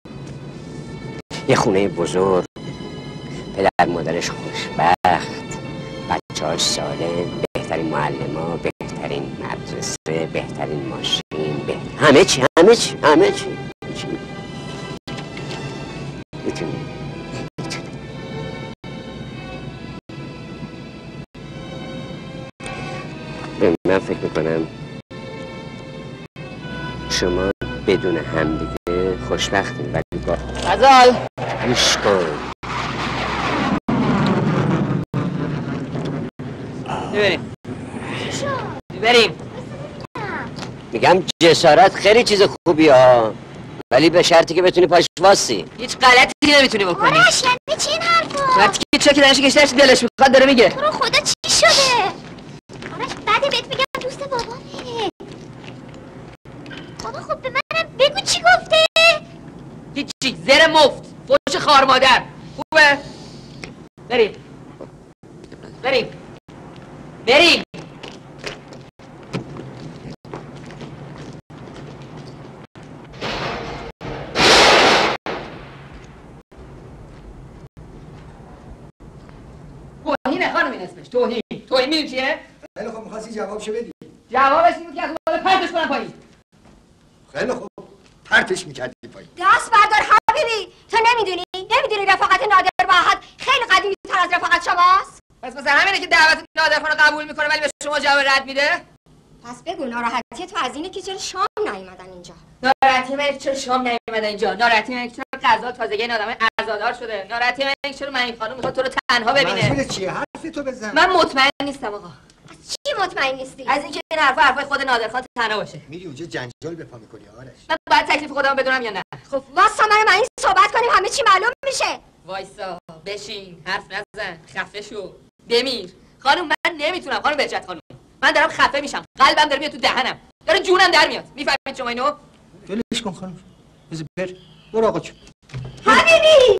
یه خونه بزرگ، پدر مادرش خوشبخت، بچه‌هاش سالم، بهترین معلم‌ها، بهترین مدرسه، بهترین ماشین، همه چی. میتونی. من فکر میکنم شما بدون همدیگه خوشبختین، ولی با غزال گوش کن. بریم. میگم جسارت خیلی چیز خوبی ها، ولی به شرطی که بتونی پاش واسی. هیچ غلطی نمیتونی بکنی. آرش یعنی چی این حرفا؟ وقتی که چه که دانش کشترش دلش میخواد داره میگه. تو رو خدا چی شده؟ آرش بعد بهت میگم دوست بابامه. بابا خب به منم بگو چی گفته؟ هیچی، زر مفت، فوش خار مادر. خوبه؟ بریم. توهینه خانم، این اسمش توهین میدونی چیه؟ خیلی خوب، می‌خواستی جوابشو بدی. جوابش این بود که از بالا پرتش کنم پایین. خیلی خوب، پرتش می‌کردی پایین. دست بردار حبیبی. تو نمیدونی رفاقت نادر با احد خیلی قدیمی تر از رفاقت شماست؟ پس مثلا همینه که دعوت نادر خانو قبول میکنه ولی به شما جواب رد میده؟ پس بگو ناراحتی تو از اینه که چرا شام نیومدن اینجا؟ ناراحتی من چرا شام نیومدن اینجا؟ ناراحتی من چرا غزال تازگی این آدم عزادار شده؟ ناراحتی من چرا معین خانم میخواد تو رو تنها ببینه؟ منظورت چیه؟ حرف تو بزن. من مطمئن نیستم آقا. از چی مطمئن نیستی؟ از اینکه این حرفای خود نادر خان تنها باشه. میری اونجا جنجال بپا می‌کنی آرش. من باید تکلیف خودم بدونم یا نه؟ خب واسه من این صحبت کنیم همه چی معلوم میشه. وایسا، بشین، حرف نزن، خفه شو، بمیر. خانم من نمیتونم، خانم بهجت خانم. من دارم خفه میشم، قلبم داره میاد تو دهنم، داره جونم در میاد. میفهمید شما اینو؟ ولش کن خانم. برو آقا جون. حبیبی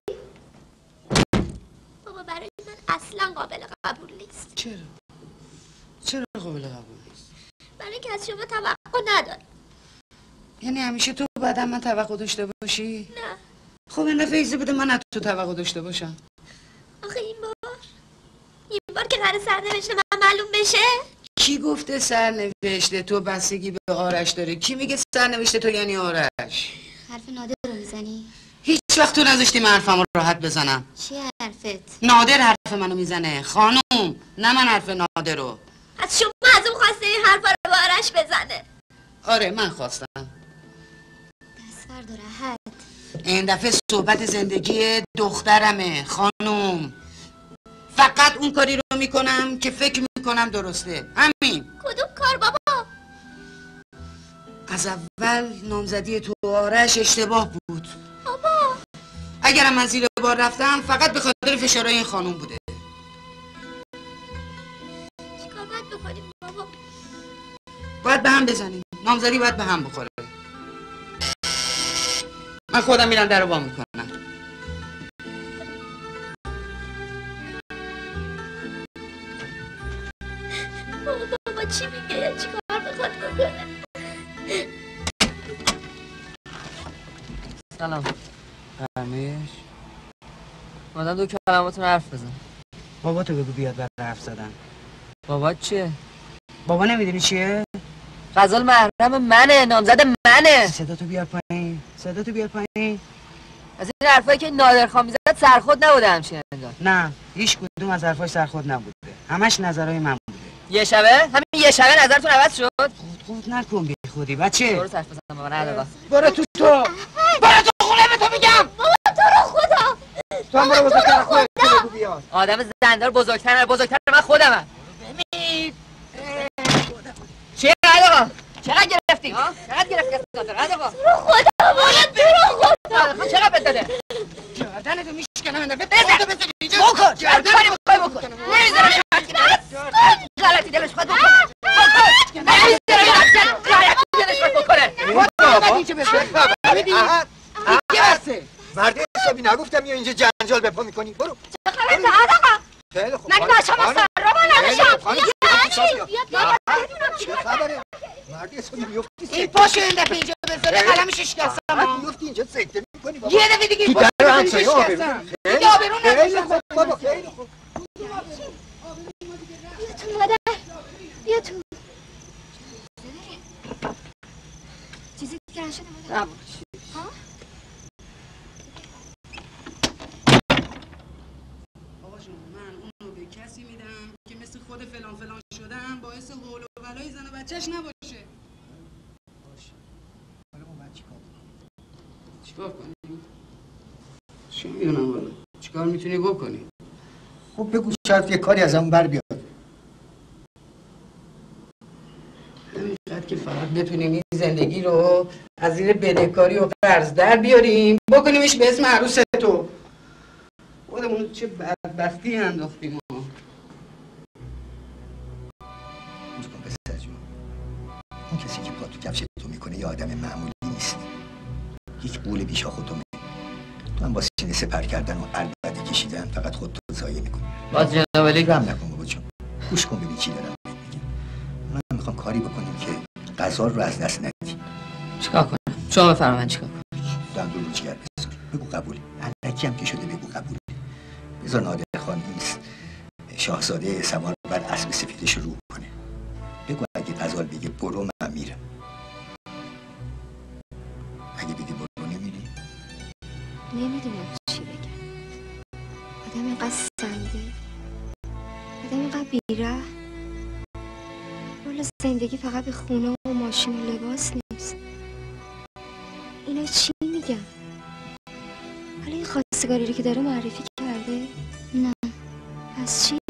بابا برای من اصلا قابل قبول نیست. چرا قابل قبول نیست؟ برای که از شما توقع ندارم. یعنی همیشه تو بعدم من توقع داشته باشی؟ نه. خب این دفعه ایزی بده من از تو توقع داشته باشم. آخه این بار که قرار سرنوشت من معلوم بشه؟ کی گفته سرنوشته تو بستگی به آرش داره؟ کی میگه سرنوشته تو یعنی آرش؟ حرف نادر رو میزنی؟ هیچ وقت تو نذاشتی من حرفم راحت بزنم. چی حرفت؟ نادر حرف منو میزنه خانم، نه من حرف نادر رو. از شما از اون خواسته این حرفا رو با آرش بزنه. آره من خواستم. دست بردار احد. این دفعه صحبت زندگی دخترمه خانم. فقط اون کاری رو میکنم که فکر میکنم درسته، همین. کدوم کار بابا؟ از اول نامزدی تو آرش اشتباه بود بابا اگرم من زیر بار رفتم فقط به خاطر فشارهای این خانم بوده. چیکار باید بکنیم بابا؟ باید به هم بزنیم، نامزدی باید به هم بخوره. من خودم میرم در رو با میکنم. بابا چی میگه؟ چیکار بخواد بکنه؟ سلام. فرمایش. مادم دو کلماتون حرف بزن. بابا تو بگو بیاد برای حرف زدن. بابا چیه؟ بابا نمیدونی چیه؟ غزال محرم منه، نامزد منه. صداتو بیار پایین، صداتو بیار پایین. از این حرفایی که نادرخان میزد سرخود نبوده همچین انگار. نه هیچ کدوم از حرفاش سرخود نبوده، همش نظرهای من بوده. یه شبه؟ همین یه شبه نظرتون عوض شد؟ خود نکن بی خودی بچه. برو صرف بزن بابا. نه بابا برو تو خونه به تو میگم. بابا تو رو خدا تو هم برو بزرگتر خودت بگو بیاد. آدم زندار بزرگتر من خودمم. ببین چیه آقا؟ چقدر گرفتی؟ چقدر گرفتی از نادر آقا؟ تو رو خدا بابا تو رو خدا چقدر بد داده؟ گردنتو میشکنم اندفعه بزن اینجا. بکن کاری میخوای بکن. نمیذارم غلطی دلش خواهد بکن. نمیذارم غلطی دلش خواهد بکنه. بابا اینجا بزن. ببین مرد حسابی نگفتم یا اینجا جنجال به پا میکنی؟ برو. چه خبر داد آقا؟ خیلی خوب. من بچه ما سر رو بالا نشم. چه خبره؟ مرد حسابی میفتی این پاشو این دفعه اینجا بذاره قلمش اشکستم. میفتی اینجا سکته میکنی بابا. یه دفعه دیگه تو پاشو در بذاره همسایه اشکستم. خیلی آبرون خیلی خوب بابا خیلی خوب. بیا تو مادر بیا تو چیزی دیگه نشده مادر؟ من اونو به کسی میدم که مثل خود فلان فلان شدم باعث حول و بلای زن و بچهش نباشه. حالا من چیکار کنیم؟ چی میدونم والا چیکار میتونی بکنی؟ خب بگو شرط یه کاری از همون بر بیاد. همینقدر که فقط بتونیم این زندگی رو از زیر بدهکاری و قرض در بیاریم بکنیمش به اسم عروس تو. خودمون چه بدبختی انداختیم ما. گوش کن پسر جون، اون کسی که پا تو کفش تو میکنه یه آدم معمولی نیست، یک قول بیشاخ و تومه. تو هم با سینه سپر کردن و عربده کشیدن فقط خودتو ضایع میکنی. باز جناب علی غم نکن بابا جون، گوش کن ببین چی دارم بهت میگم. من میخوام کاری بکنیم که غزال رو از دست ندی. چیکار کنم؟ شما بفرمایید من چیکار کنم؟ دندون رو جگر بذار، بگو قبول. الکی هم که شده بگو قبول. بذار نادر خان نیست شاهزاده سوار بر اسب سفیدش رو کنه. بگو اگه غزال بگه برو من میرم. اگه بگه برو نمیری؟ نمیدونم چی بگم. آدم اینقدر سنده، آدم اینقدر بیره. والا زندگی فقط به خونه و ماشین و لباس نیست. اینا چی میگن؟ حالا این خواستگاری رو که داره معرفی کرده؟ نه. پس چی؟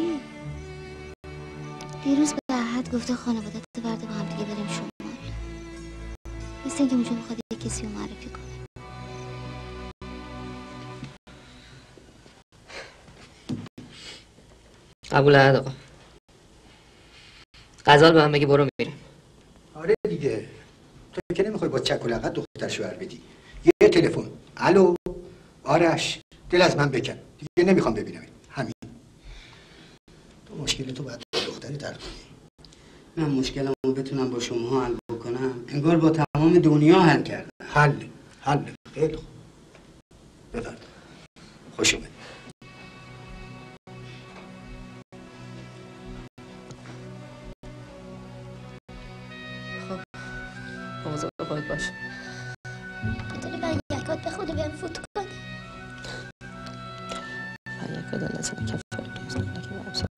دیروز به احد گفته خانوادت برده با هم دیگه بریم شمال. مثل اینکه اونجا میخواد یه کسی رو معرفی کنه. قبول هست آقا. غزال به من بگی برو میریم. آره دیگه، تو که نمیخوای با چک و لغت دختر شوهر بدی. یه تلفن، الو آرش، دل از من بکن دیگه، نمیخوام ببینم. همین. تو مشکل تو باید با دختری در کنی. من مشکلمو بتونم با شما حل بکنم انگار با تمام دنیا حل کردم. حل خیلی خوب. بفرد خوش اومد. مواظب خودت باش. میتونی برگرکات به خود بهم فوت کنی. برگرکات دلتونه که فرد روزنه که برم سر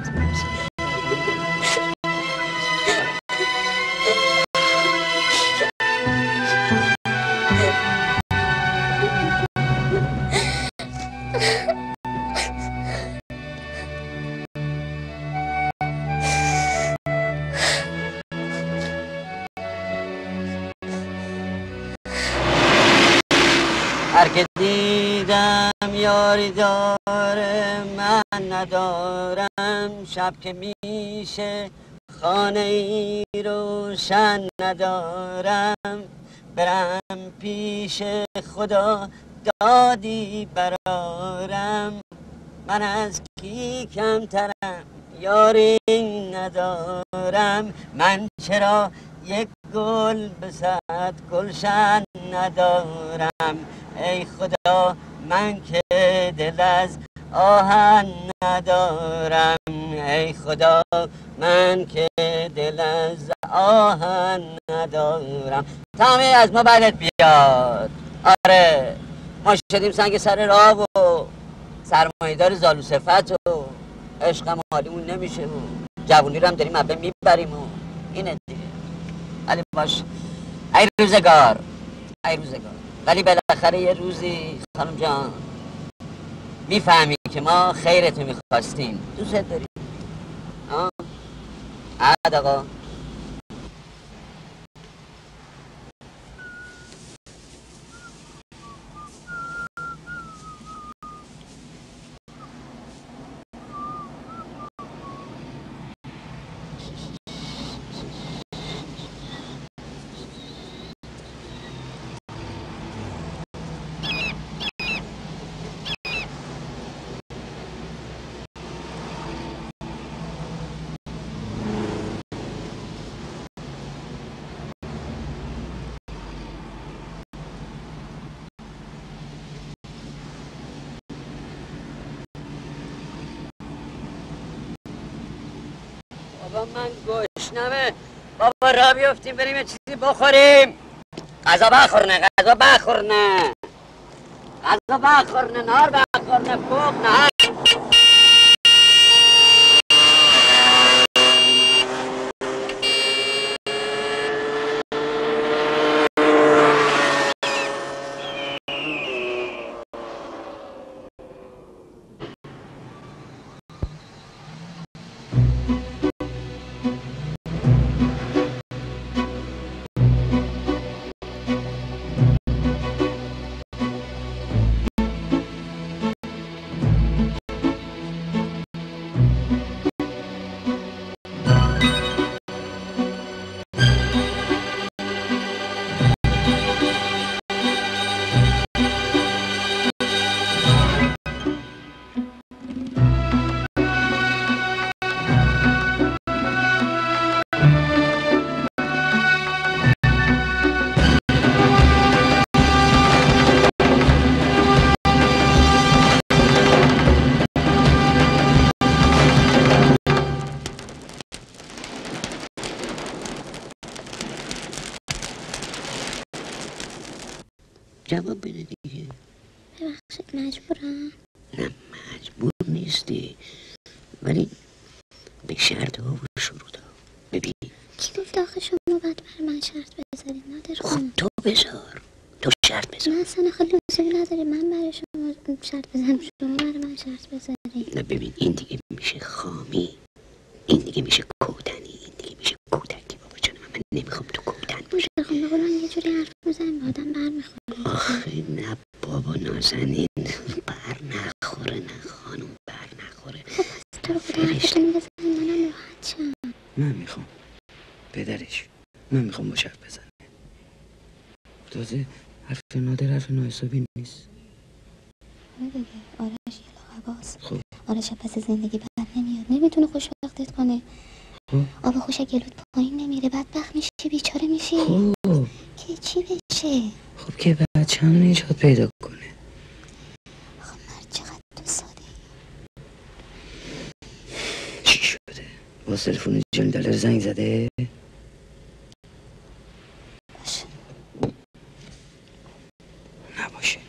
هر که دیدم یاری داره من ندارم، شب که میشه خانه ای روشن ندارم، برم پیش خدا دادی برارم، من از کی کمترم یاری ندارم، من چرا یک گل به صد گلشن ندارم، ای خدا من که دل از آهن ندارم، ای خدا من که دل از آهن ندارم تمامی از ما بعدت بیاد. آره ما شدیم سنگ سر راه و سرمایه‌دار زالو صفت و عشقم حالیمون نمیشه و جوونی رو هم داریم عبه میبریم و اینه دیگه. ولی باش ای روزگار ای روزگار، ولی بالاخره یه روزی خانم جان میفهمی که ما خیرتو میخواستیم، دوست داریم. عهد آقا. بابا من گشنمه، بابا را بیفتیم بریم یه چیزی بخوریم. غذا بخورنه، غذا بخورنه، غذا بخورنه، نار بخورنه، فوق نه. جواب بده دیگه. ببخشید مجبورم؟ نه مجبور نیستی، ولی به شرط ها و شروط ها. ببین کی گفت آخه شما باید بر من شرط بذارید نادر خانم؟ تو بذار، تو شرط بذار. من اصلا خیلی لزومی نداری من برای شما شرط بزنم شما برای من شرط بذارید. نه ببین این دیگه میشه خامی، این دیگه میشه کودنی، این دیگه میشه کودکی. بابا جانم من نمیخوام تو کودن باشم. خب بقول من یه جوری حرف میزنیم با آدم برمیخوره. آخه نه بابا نازنین، بر نخوره، نه خانم بر نخوره. خب پس تو رو خدا حرفتون بزنیم منم راحت شم. من میخوام پدرش، من میخوام با شرط بزنم. تازه حرف نادر حرف ناحسابی نیست. دیگه آرش یه لاغباز. خب آرش پس زندگی بر نمیاد، نمیتونه خوشبختت کنه. خب آب خوش گلوت پایین نمیره، بدبخت میشی، بیچاره میشی. خب که چی بشه؟ خب که بچه هم نجات پیدا کنه. خب مرد چقدر تو ساده چی شده؟ با تلفن جانی دلار زنگ زده؟ باشه نباشه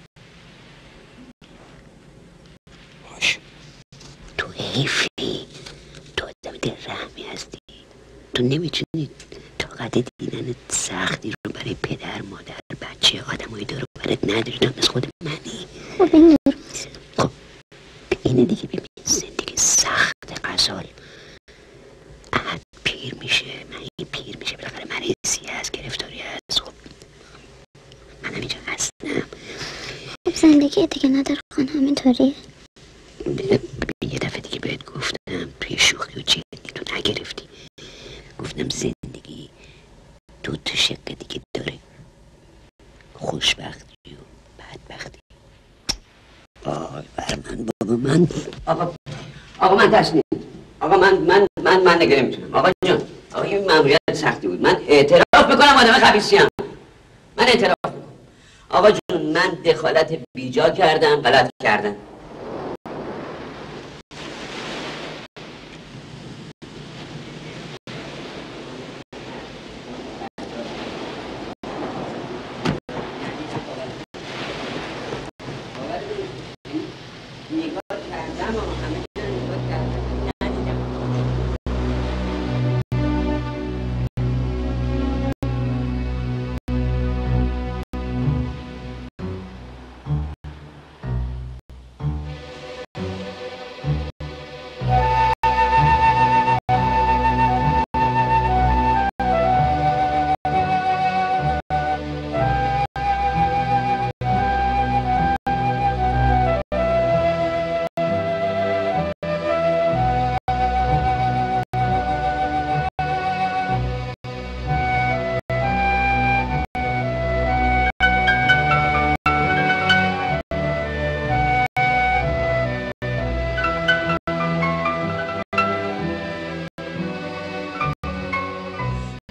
باشه. تو حیفی، تو آدم دل رحمی هستی، تو نمیتونی طاقت دیدن سختی رو برای پدر مادر بچه آدمایی دارو برات نداری، تو مثل خود منی. خب این خب اینه دیگه. ببین زندگی سخت غزال، احد پیر میشه، من پیر میشه، بالاخره مریضی هست، گرفتاری هست. خب منم اینجا هستم. خب زندگی دیگه ندار خان همینطوریه. یه دفعه دیگه بهت گفتم توی شوخی و جدی تو نگرفتی، گفتم زندگی دو تا شق دیگه داره، خوشبختی و بدبختی. آی بر من بابا من آقا من تسلیم، آقا من نگه نمیتونم. آقا جان، آقا این مأموریت سختی بود، من اعتراف میکنم آدم خبیثیم، من اعتراف میکنم. آقا جون من دخالت بیجا کردم، غلط کردم.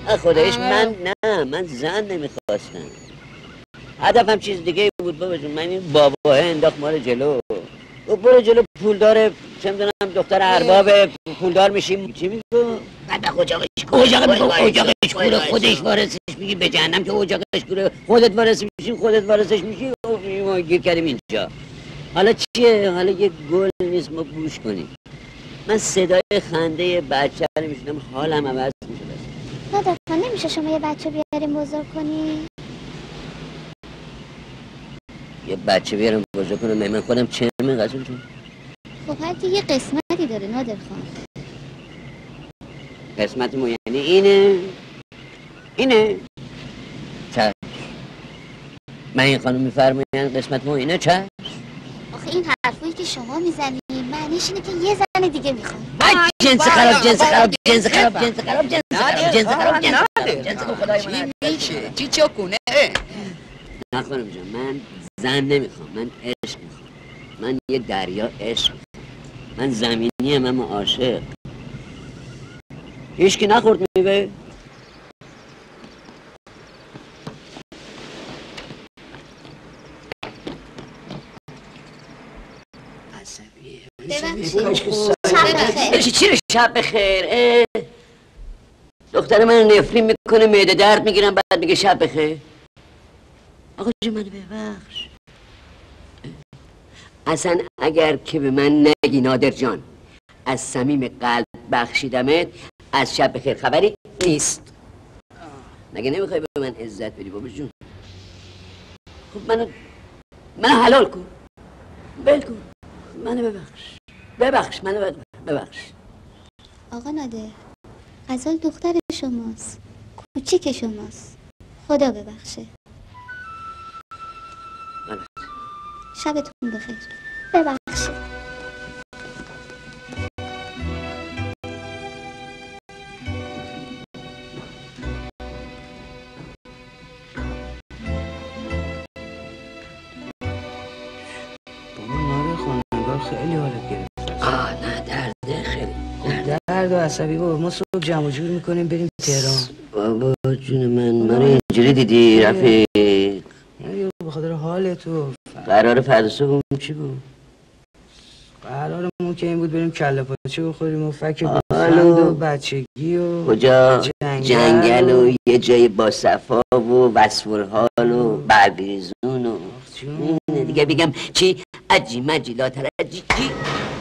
خودش من زن نمیخواستم. هدفم چیز دیگه بود بابا جون. من این بابا انداخت ما رو جلو. برو جلو پول داره، چه میدونم دختر ارباب پولدار میشیم. چی میگو؟ بعد اجاقش کوره خودش وارثش میگی به جهنم که اجاقش کوره. خودت وارث میشی، خودت وارثش میشی. ما گیر کردیم اینجا. حالا چیه؟ حالا یه گل نیست ما گوش کنیم. من صدای خنده بچه رو میشنم حالم عوض میشه. مادر نمیشه شما یه بچه بیاریم بزرگ کنی؟ یه بچه بیارم بزرگ کنم؟ من خودم چه غزل جون؟ خب هر یه قسمتی داره نادر خان. قسمت ما یعنی اینه چه؟ من این خانم میفرمایند قسمت ما اینه چه؟ آخه این حرفایی که شما میزنی معنیش اینه که یه زن دیگه میخوام. جنس خراب خدای من میشه چی چکونه؟ نه خانم جان، من زن نمیخوام، من عشق میخوام. من یه دریا عشق میخوام. من زمینیم اما عاشق. هیچ کی نخورد میوه؟ چی رو شب بخیر؟ دختر من نفرین میکنه، معده درد میگیرم، بعد میگه شب بخیر. آقا جون منو ببخش. اصلا اگر که به من نگی نادر جان از صمیم قلب بخشیدمت، از شب بخیر خبری نیست. مگه نمیخوای به من عزت بدی بابا جون؟ خب منو حلال کن، ول کن، منو ببخش منو ببخش. آقا نادر، غزال دختر شماست، کوچیک شماست، خدا ببخشه. شبتون بخیر. ببخشید. خیلی حالت گرفت. نه درده خیلی درد و عصبی بابا. ما صبح جمع جور میکنیم بریم تهران. بابا جون من اینجوری دیدی رفیق؟ نه به خاطر حال تو. قرار فردا صبح چی بود؟ قرارمون که این بود بریم کله پاچه بخوریم و فک گوسفند و بچگی و کجا؟ جنگل و یه جای با صفا و وسفرحال و بربریزون و دیگه بگم چی؟ عجی مجی لا ترجی چی؟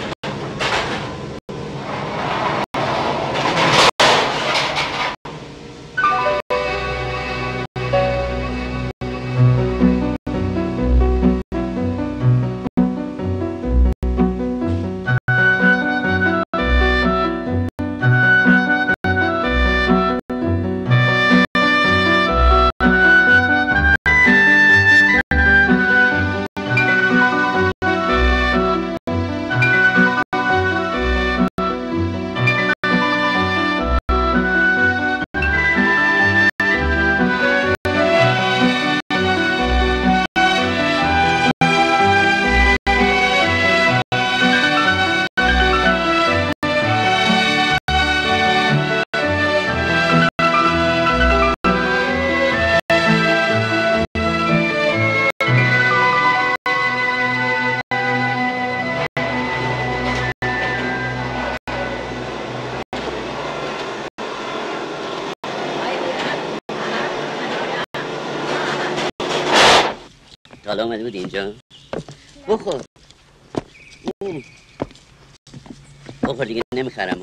حالا اومده بود اینجا؟ بخور بخور دیگه نمیخرم.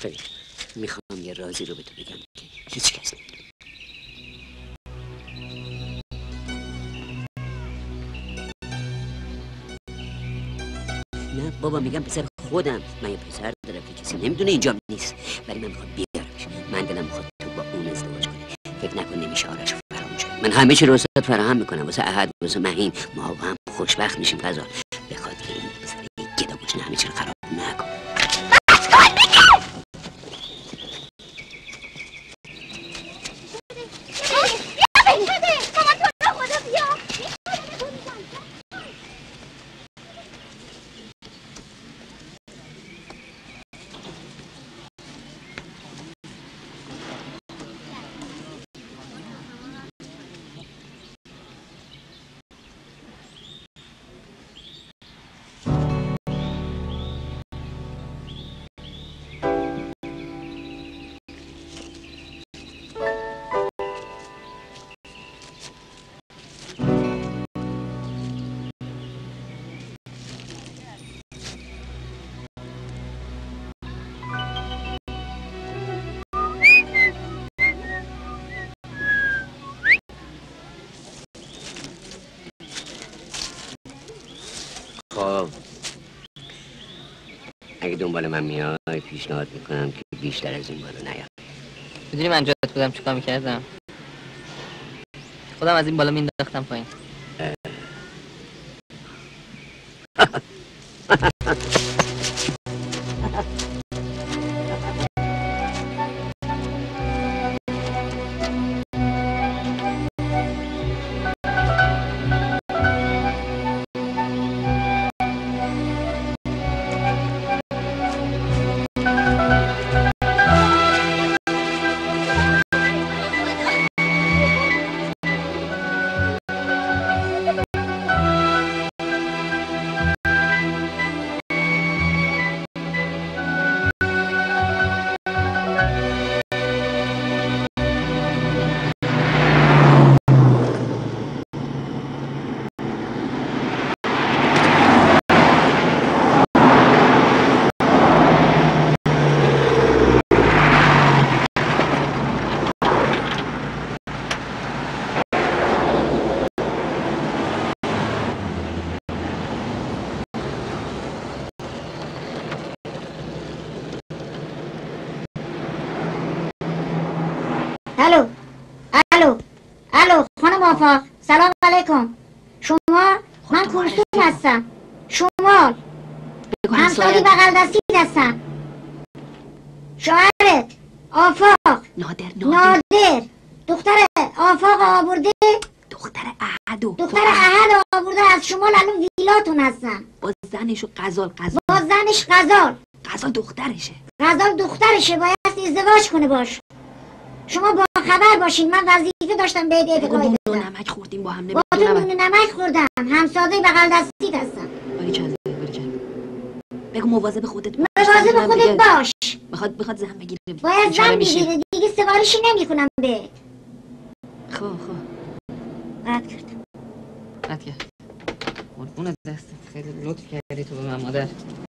خیلی میخوام یه رازی رو به تو بگم که هیچ کس نمیدونه. نه بابا میگم پسر خودم. من یه پسر دارم که کسی نمیدونه اینجا نیست، ولی من میخوام بیارمش. من دلم میخواد تو با اون ازدواج کنی. فکر نکن نمیشه آرش رو فراموش کنی. من همه چی رو واسه فراهم میکنم، واسه احد، واسه مهین. ما با هم خوشبخت میشیم. غزال بخواد که این پسر یک گدا گوش همه چی رو خراب نکن. خب اگه دنبال من میای پیشنهاد میکنم که بیشتر از این بالا نیام. میدونی من جات بودم چیکار میکردم؟ خودم از این بالا مینداختم پایین. الو خانم آفاق، سلام علیکم. شما؟ من کورسون هستم، شمال. همسالی بغل دستی هستم. شوهرت آفاق نادر دختر آفاق آورده. دختر احد آورده از شمال. الان ویلاتون هستم با زنش و غزال. غزال دخترشه. باید ازدواج کنه باش. شما با خبر باشین. من وظیفه داشتم به اطلاعی بدم. نون نمک خوردیم با هم. با تو نون نمک خوردم. همساده بغل دستیت هستم. باریکلا. بگو مواظب خودت باش. میخواد زن بگیره. باید زن بگیره دیگه. سواریشی نمیکنم بهت. خب رد کردم. قربونت دستت، خیلی لطف کردی تو به من مادر.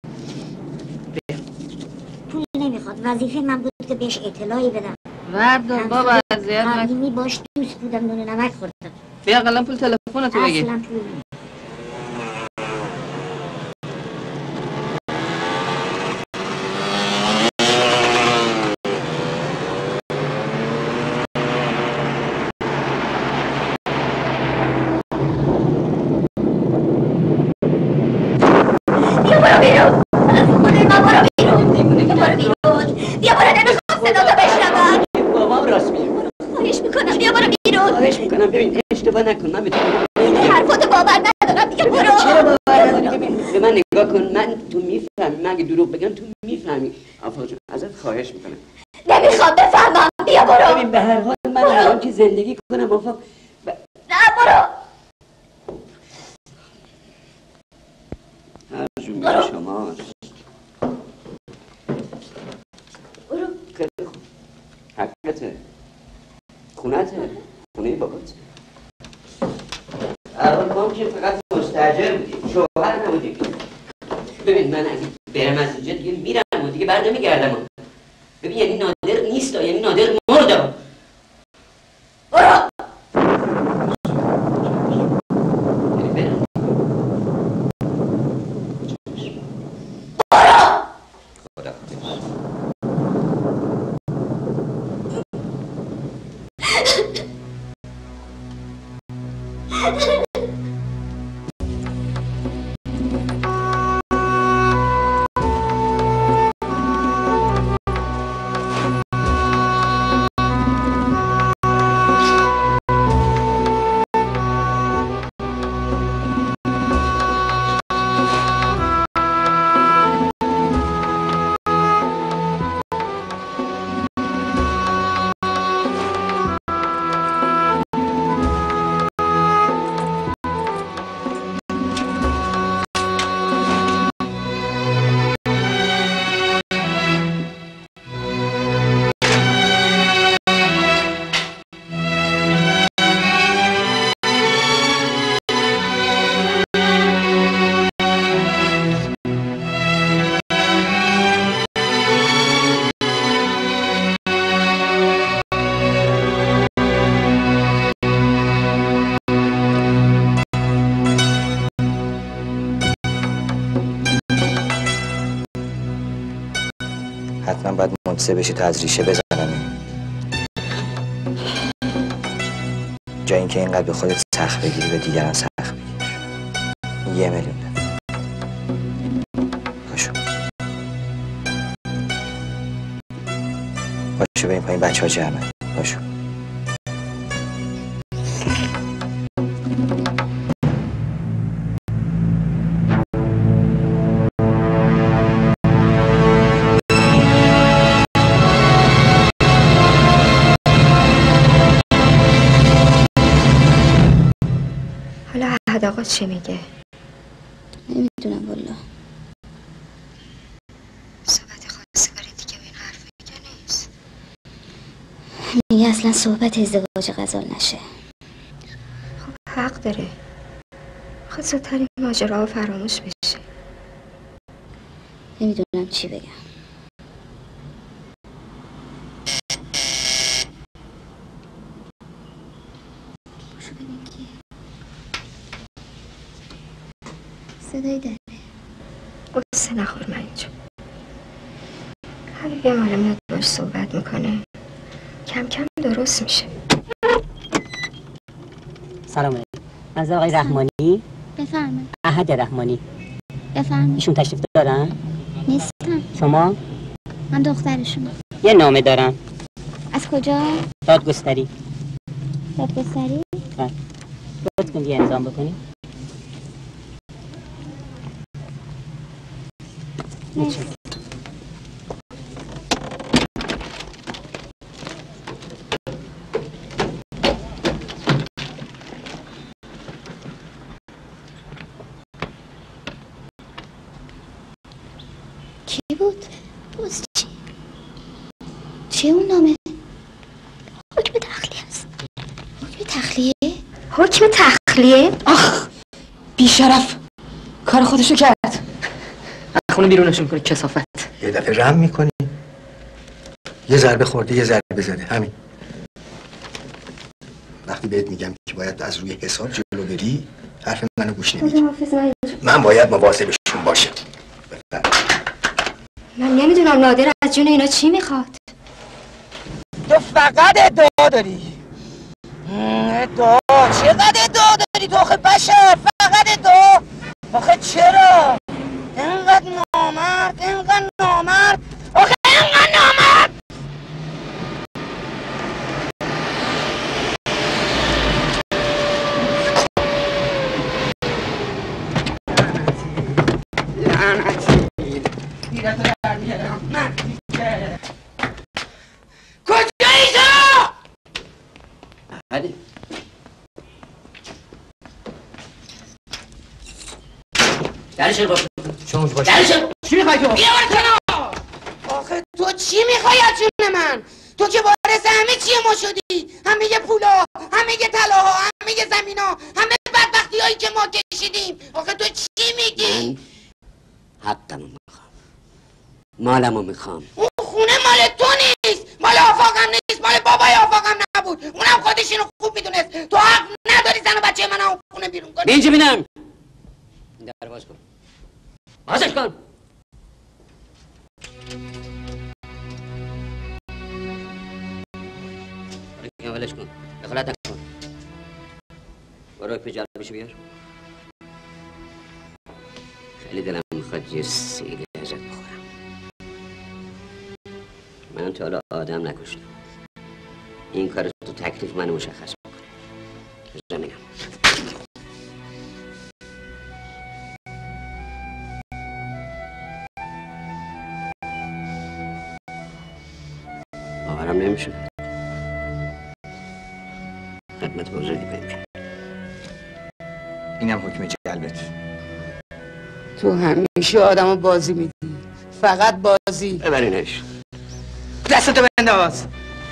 پولی نمیخواد. وظیفه من بود که بهش اطلاعی بدم. وردار بابا اذیت نکن. قدیمی باش دوست بودم. نون نمک خوردم. بیا اقلا پول تلفنتو بگی. اصلا پول بیا برو نمیخوام صدا تو بشنوم. بابام راست میگه. خواهش میکنم بیا برو بیرون. خواهش میکنم ببین اشتباه نکن. من بتونم حرفاتو باور ندارم. دیگه برو. چرا باور نداری؟ ببین به من نگاه کن. من تو میفهمی. من اگه دروغ بگم تو میفهمی. آفاق جون ازت خواهش میکنم. نمیخوام بفهمم. بیا برو. ببین به هر حال من الان که زندگی کنم آفاق. نه برو. هر جون به شماست. برو. خیلی خوب. حقیقته. خونته. خونه باباته. الان ما که فقط مستاجر بودیم. شوهر نبودیم. ببین من اگه برم از اینجا دیگه میرم و دیگه بر نمیگردم. ببین یعنی نادر نیست، یعنی نادر مرده. برو حتما باید منصف بشی تا از ریشه بزنم. جای اینکه اینقدر به خودت سخت بگیری به دیگران سخت بگیری. 1 میلیون ده. پاشو پاشو بریم پایین، بچه ها جمعه. پاشو احد آقا چی میگه؟ نمیدونم والا. صحبت خواستگاری دیگه و این حرف میگه نیست. میگه اصلا صحبت ازدواج غزال نشه. خب حق داره. خود زودتر این ماجرا فراموش بشه. نمیدونم چی بگم. صدایی داره. قصه نخور من اینجا. حالا یه ماله میاد باش صحبت میکنه، کم کم درست میشه. سلام علیکم. از آقای رحمانی. بفرمایید. احد رحمانی. بفرمایید. ایشون تشریف دارن؟ نیستم. شما؟ من دخترشونم. یه نامه دارن. از کجا؟ دادگستری. دادگستری؟ بله. لطف کنید یه امضا بکنید. مرسی. کی بود؟ باز چی؟ چیه اون نامه؟ حکم تخلیه است. حکم تخلیه؟ حکم تخلیه؟ آخ بیشرف کار خودشو کرد. خونه بیرونشون کنی کثافت. یه دفعه رم میکنی، یه ضربه خورده یه ضربه زده، همین. وقتی بهت میگم که باید از روی حساب جلو بری حرف منو گوش نمیدی. من باید مواظبشون باشم. من نمیدونم نادر از جون اینا چی میخواد. تو فقط ادعا داری. ادعا چقدر ادعا داری تو آخه بشر؟ فقط ادعا. آخه چرا؟ اینقدر نامرد، اینقدر نامرد، آخه اینقدر نامرد. لعنتی دیرت رو در میارم مردی که کجایی تو؟ علی درشل باشه. شما باشه. درشل چی میخوای تو؟ بیا بار کنار. آخه تو چی میخوای از جون من؟ تو که وارث همه چیه ما شدی. همه یه پولا، همه یه طلاها، همه یه زمینا، همه بدبختی هایی که ما کشیدیم. آخه تو چی میگی؟ حقمو میخوام، مالمو میخوام. اون خونه مال تو اینجا بینم. در باز کن. بازش کن. ولش کن. دخالت نکن. برو پی جلبشو بیار. خیلی دلم میخواد یه سیلی ازت بخورم. من تا حالا آدم نکشتم. این کار تو تکلیف منو مشخص بکنه. زمینم. باورم نمیشه. خدمت بزرگی ببین. اینم حکم جلبت. تو همیشه آدمو بازی میدی. فقط بازی. ببرینش. دستتو بنداز.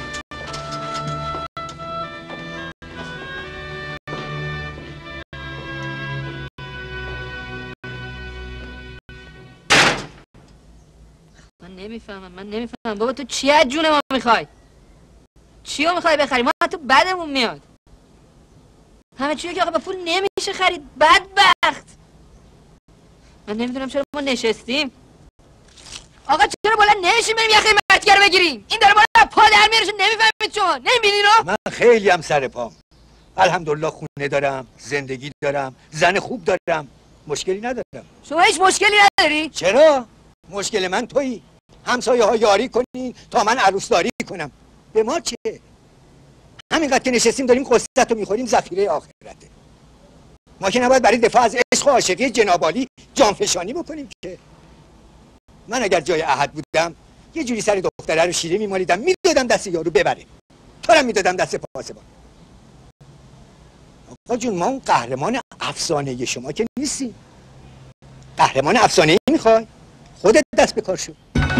من نمیفهمم بابا تو چی از جون ما میخوای؟ چی رو میخوای بخری؟ ما تو بدمون میاد. همه چیو که آقا با پول نمیشه خرید. بدبخت. من نمیدونم چرا ما نشستیم. آقا چرا بالا نمیشیم بریم یه خیمتگر بگیریم؟ این داره بالا پا در میارشه. نمیفهمید شما؟ نمیبینی رو؟ من خیلی هم سر پام. الحمدلله خونه دارم، زندگی دارم، زن خوب دارم، مشکلی ندارم. شما هیچ مشکلی نداری؟ چرا؟ مشکل من تویی. همسایه ها یاری کنین تا من عروسداری کنم. به ما چه؟ همینقدر که نشستیم داریم قصت رو میخوریم. ذخیره آخرته. ما که نباید برای دفاع از عشق و عاشقی جناب عالی جانفشانی بکنیم که. من اگر جای احد بودم یه جوری سر دختره رو شیره میمالیدم، میدادم دست یارو ببره. تو رو میدادم دست پاسبان. آقا جون ما اون قهرمان افسانه شما که نیستیم. قهرمان افسانه ای میخوای؟ خودت دست به کار شو.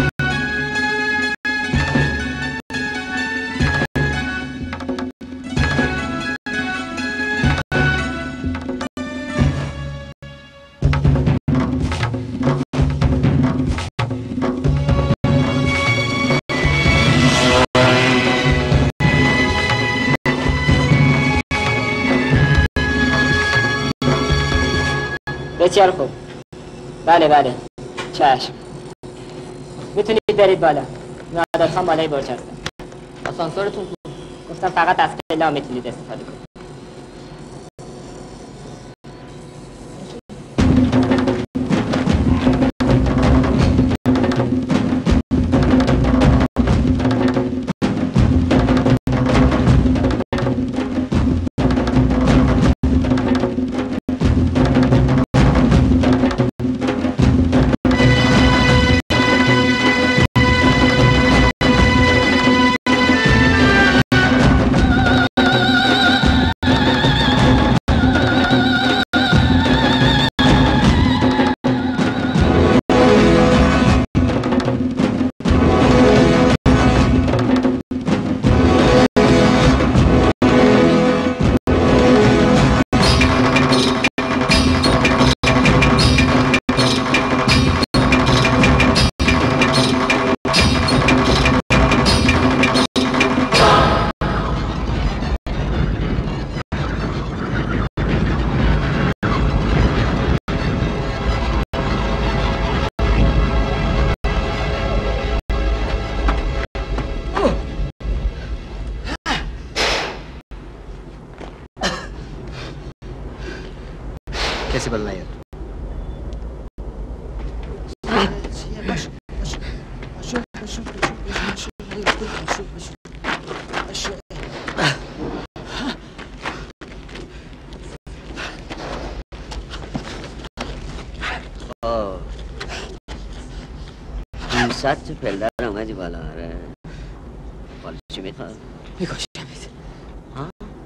بسیار خوب. بله چشم. میتونید برید بالا. نادر خان بالای برج هستن. آسانسورتون کو؟ گفتم فقط از قله میتونید استفاده کنید. کسی بالا نیاد. این سطح پلدر اومدی بالا. آره بالا چی میخواد؟ میکشمت. ها؟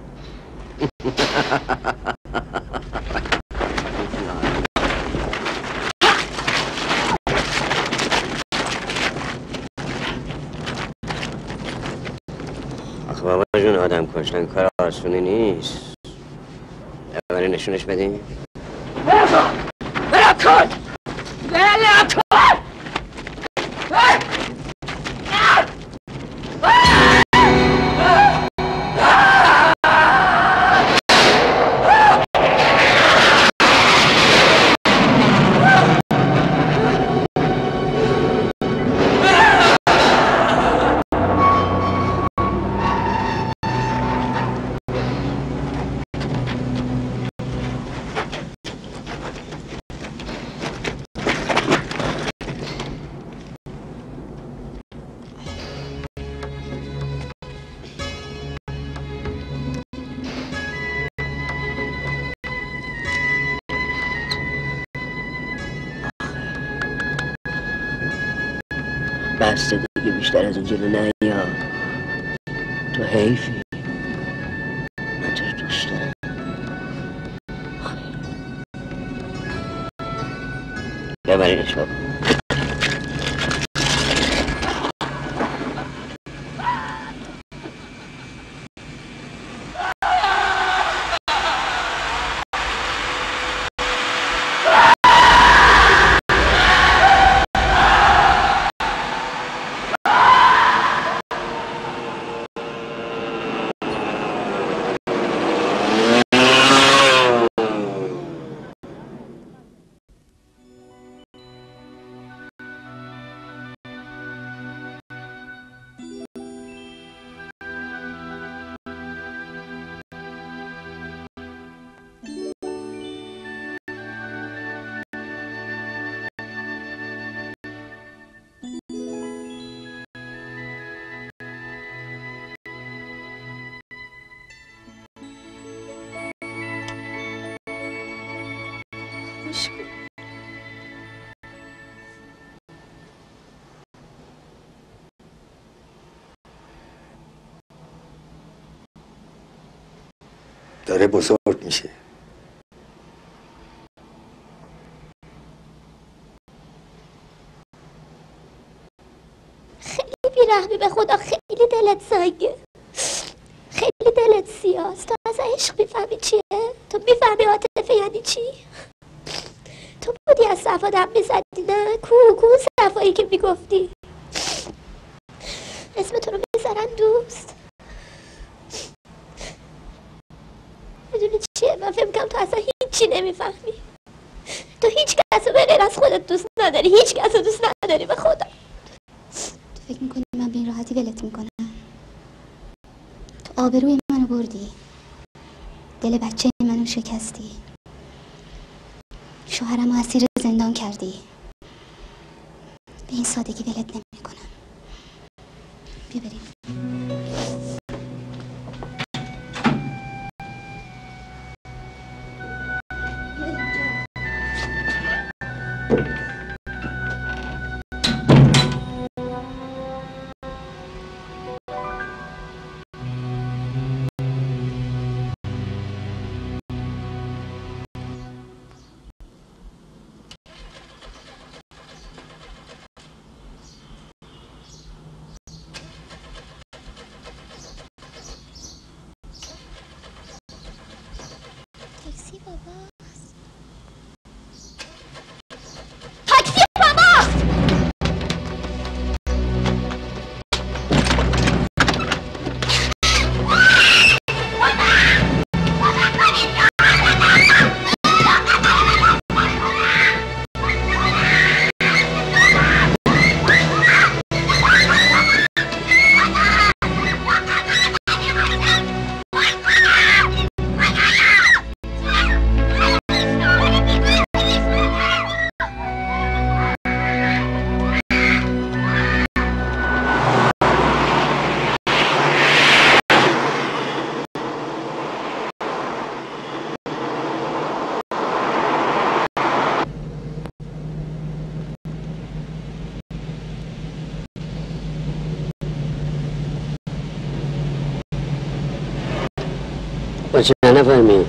آخه بابا جون آدم کشتن کار آسونی نیست. اولی نشونش بدیم. برا کن! برا کن! بسته دیگه، بیشتر از این جلو نه یا تو حیفی. من تو رو دوست دارم. ببرینش بابا. داره بزرگ میشه. خیلی بیرحمی به خدا، خیلی دلت سنگه، خیلی دلت سیاست. تو از عشق میفهمی چیه؟ تو میفهمی عاطفه یعنی چی؟ تو بودی از صفا دم میزدی نه؟ کو صفایی که میگفتی اسم تو رو میذارن دوست. میدونی چیه؟ من فکر میکنم تو اصلا هیچی نمیفهمی. تو هیچ کس رو به غیر از خودت دوست نداری، هیچ کس رو دوست نداری به خدا. تو فکر میکنی من به این راحتی ولت میکنم؟ تو آبروی منو بردی، دل بچه منو شکستی، شوهرمو اسیر زندان کردی. به این سادگی ولت نمیکنم. بیا بریم. با چه نفهمی؟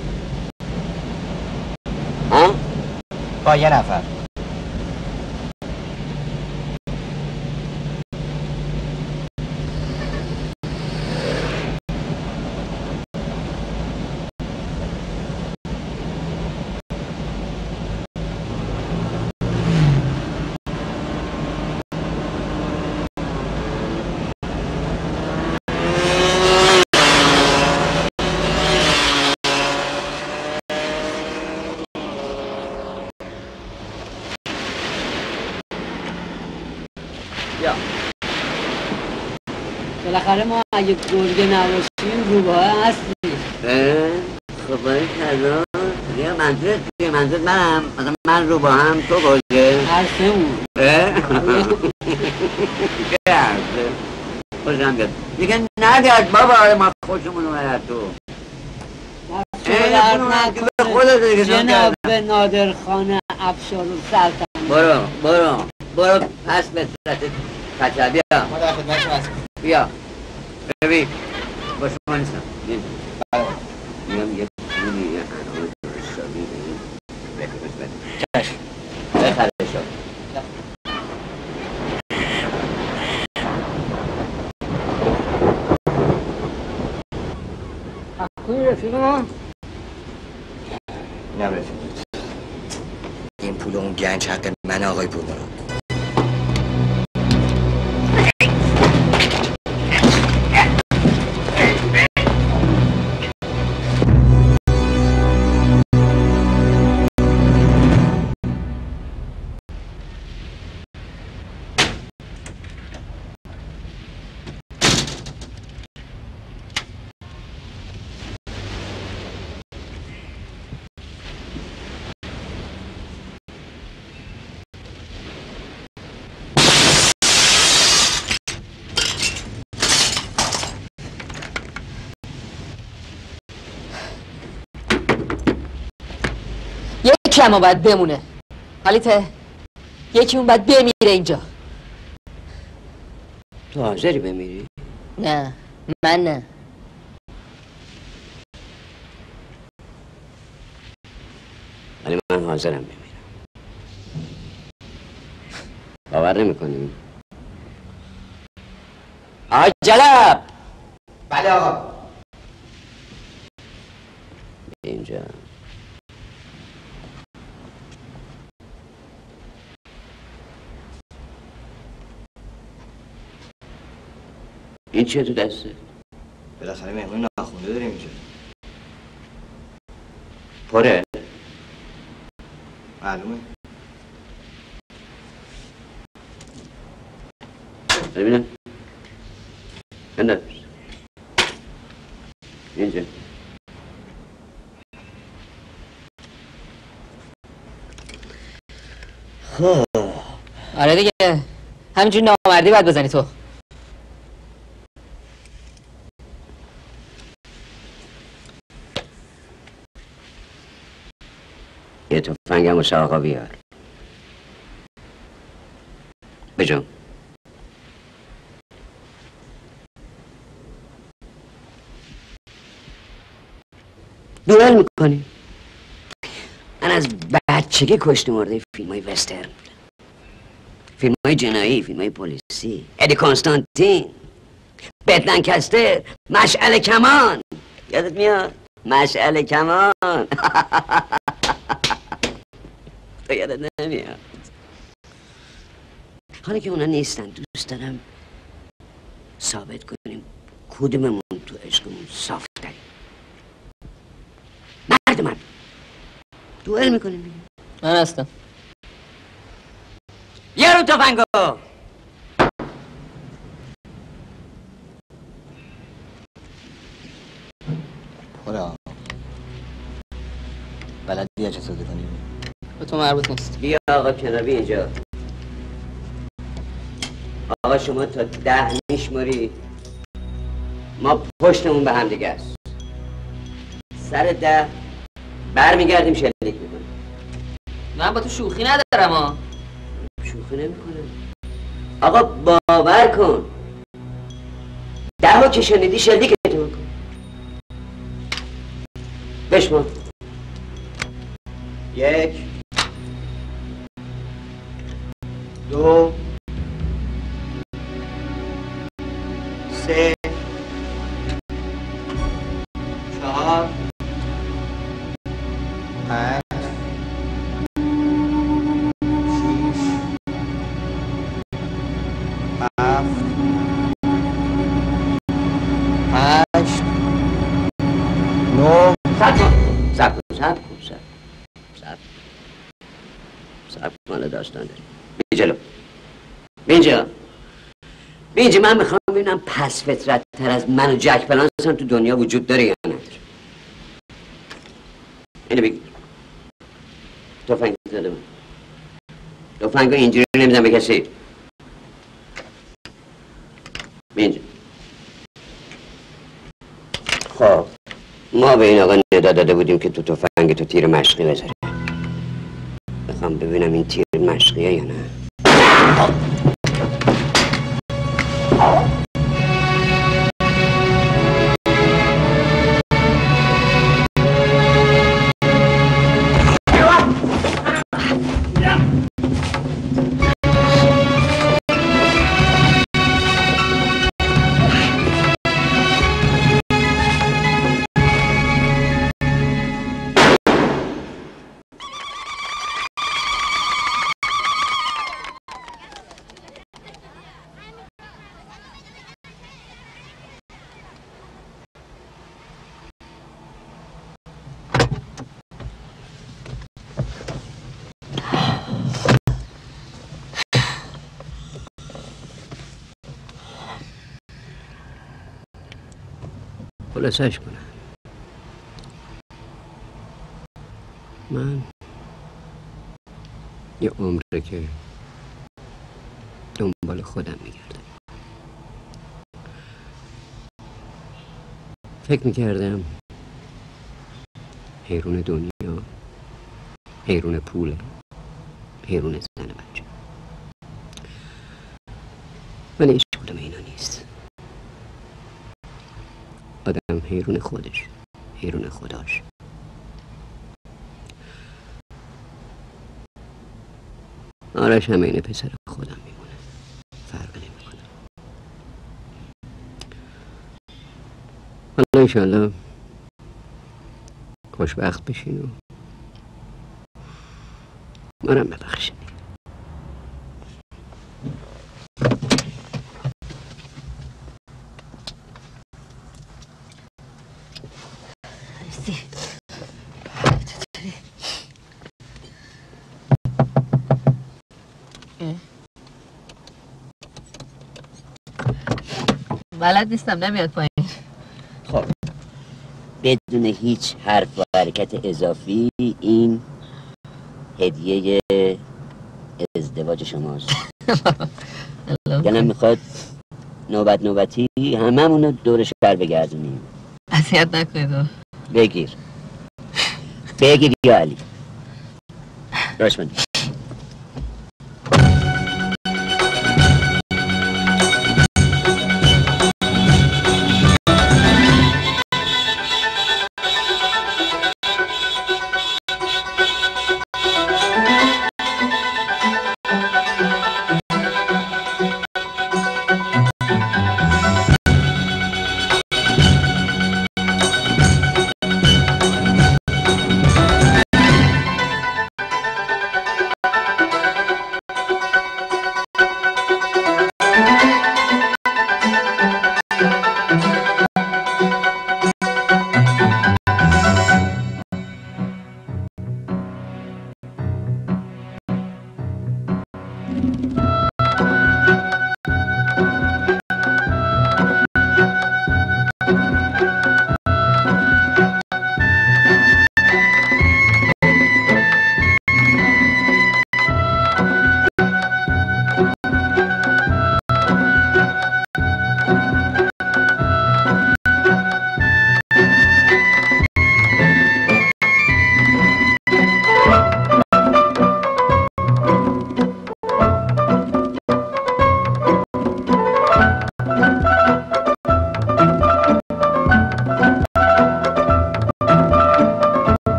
ها؟ با یه نفر. بالاخره ما اگه گرگه نباشیم روباه هستیم. خب باید کلا دیگه منظورت دیگه، منظورت منم، مثلا من روباه هم تو گرگه هر سه مون چه هرسه؟ خوشم بیاد دیگه نگرد بابا، ما خوشمون اومد تو جناب نادرخان افشار السلطنه. برو پس به صورت فتح بیا. ما در خدمت شما هستیم. بیا. ببین. با شما نیستم. میام یه پولی یه انعام درستابی ببین. بده. چشم. بخره شو. خوبی رفیق ما؟ اینم رفیقت. این پول اون گنج حق من آقای پولداران. یکی اما باید بمونه. حالیته یکی اون باید بمیره اینجا. تو حاضری بمیری؟ نه من نه. ولی من حاضرم بمیرم. باور نمی‌کنی؟ آقای جلب. بله آقا. اینجا این چیه تو دسته؟ بالاخره مهمون ناخونده داریم اینجا. پره؟ معلومه. ببینم بنداز اینجا. خب آره دیگه همینجور نامردی باید بزنی تو. یه تفنگم و آقا بیار. بجام دوئل میکنی. من از بچگی کشته مرده فیلم های وسترن، فیلم های جنایی، فیلم های پلیسی، ادی کنستانتین، بیت لنکستر، مشعل کمان. یادت میاد؟ مشعل کمان. تو یادت نمیاد؟ حالا که اونا نیستن دوست دارم ثابت کنیم کدوممون تو عشقمون صاف داریم. مرد دوئل میکنیم دیگه. من هستم. یارو تفنگو. خدا بلدی اجازه صادر کنیم. به تو مربوط نیست. بیا آقا کنابی اینجا. آقا شما تا 10 میشماری، ما پشتمون به هم دیگه است. سر 10 برمیگردیم شلیک میکنیم. من با تو شوخی ندارم ها. شوخی نمیکنم آقا، باور کن. 10 که شنیدی شلیک تو کن. بشمار. 1 2 3 4 5 صبر کن داستان داریم. بی جلو بینجا من میخوام ببینم پس فطرت تر از من و جک پلانس هم تو دنیا وجود داره یا نه. اینو بگیر. تفنگ زده من. تفنگو اینجوری نمیدم به کسی. بینجا خب ما به این آقا ندا داده بودیم که تو تفنگ تو تیر مشقی بذاره. بخوام ببینم این تیر مشقیه یا نه. خلاصش کنم، من یه عمره که دنبال خودم میگردم. فکر میکردم حیرون دنیا، حیرون پوله، حیرون زن بچه، ولی هیچ کدوم اینا نیست. آدم حیرون خودش، حیرون خداش. آرش همه اینه پسر خودم میمونه، فرق نمیکنه. حالا انشالله خوشبخت بشین و منم ببخشین. بلد نیستم، نمیاد پایین. خب بدون هیچ حرف و حرکت اضافی این هدیه ازدواج شماست. دلم میخواد نوبتی هممونو دور شهر بگردونیم. اذیت نکنید. بگیر یا علی. راست من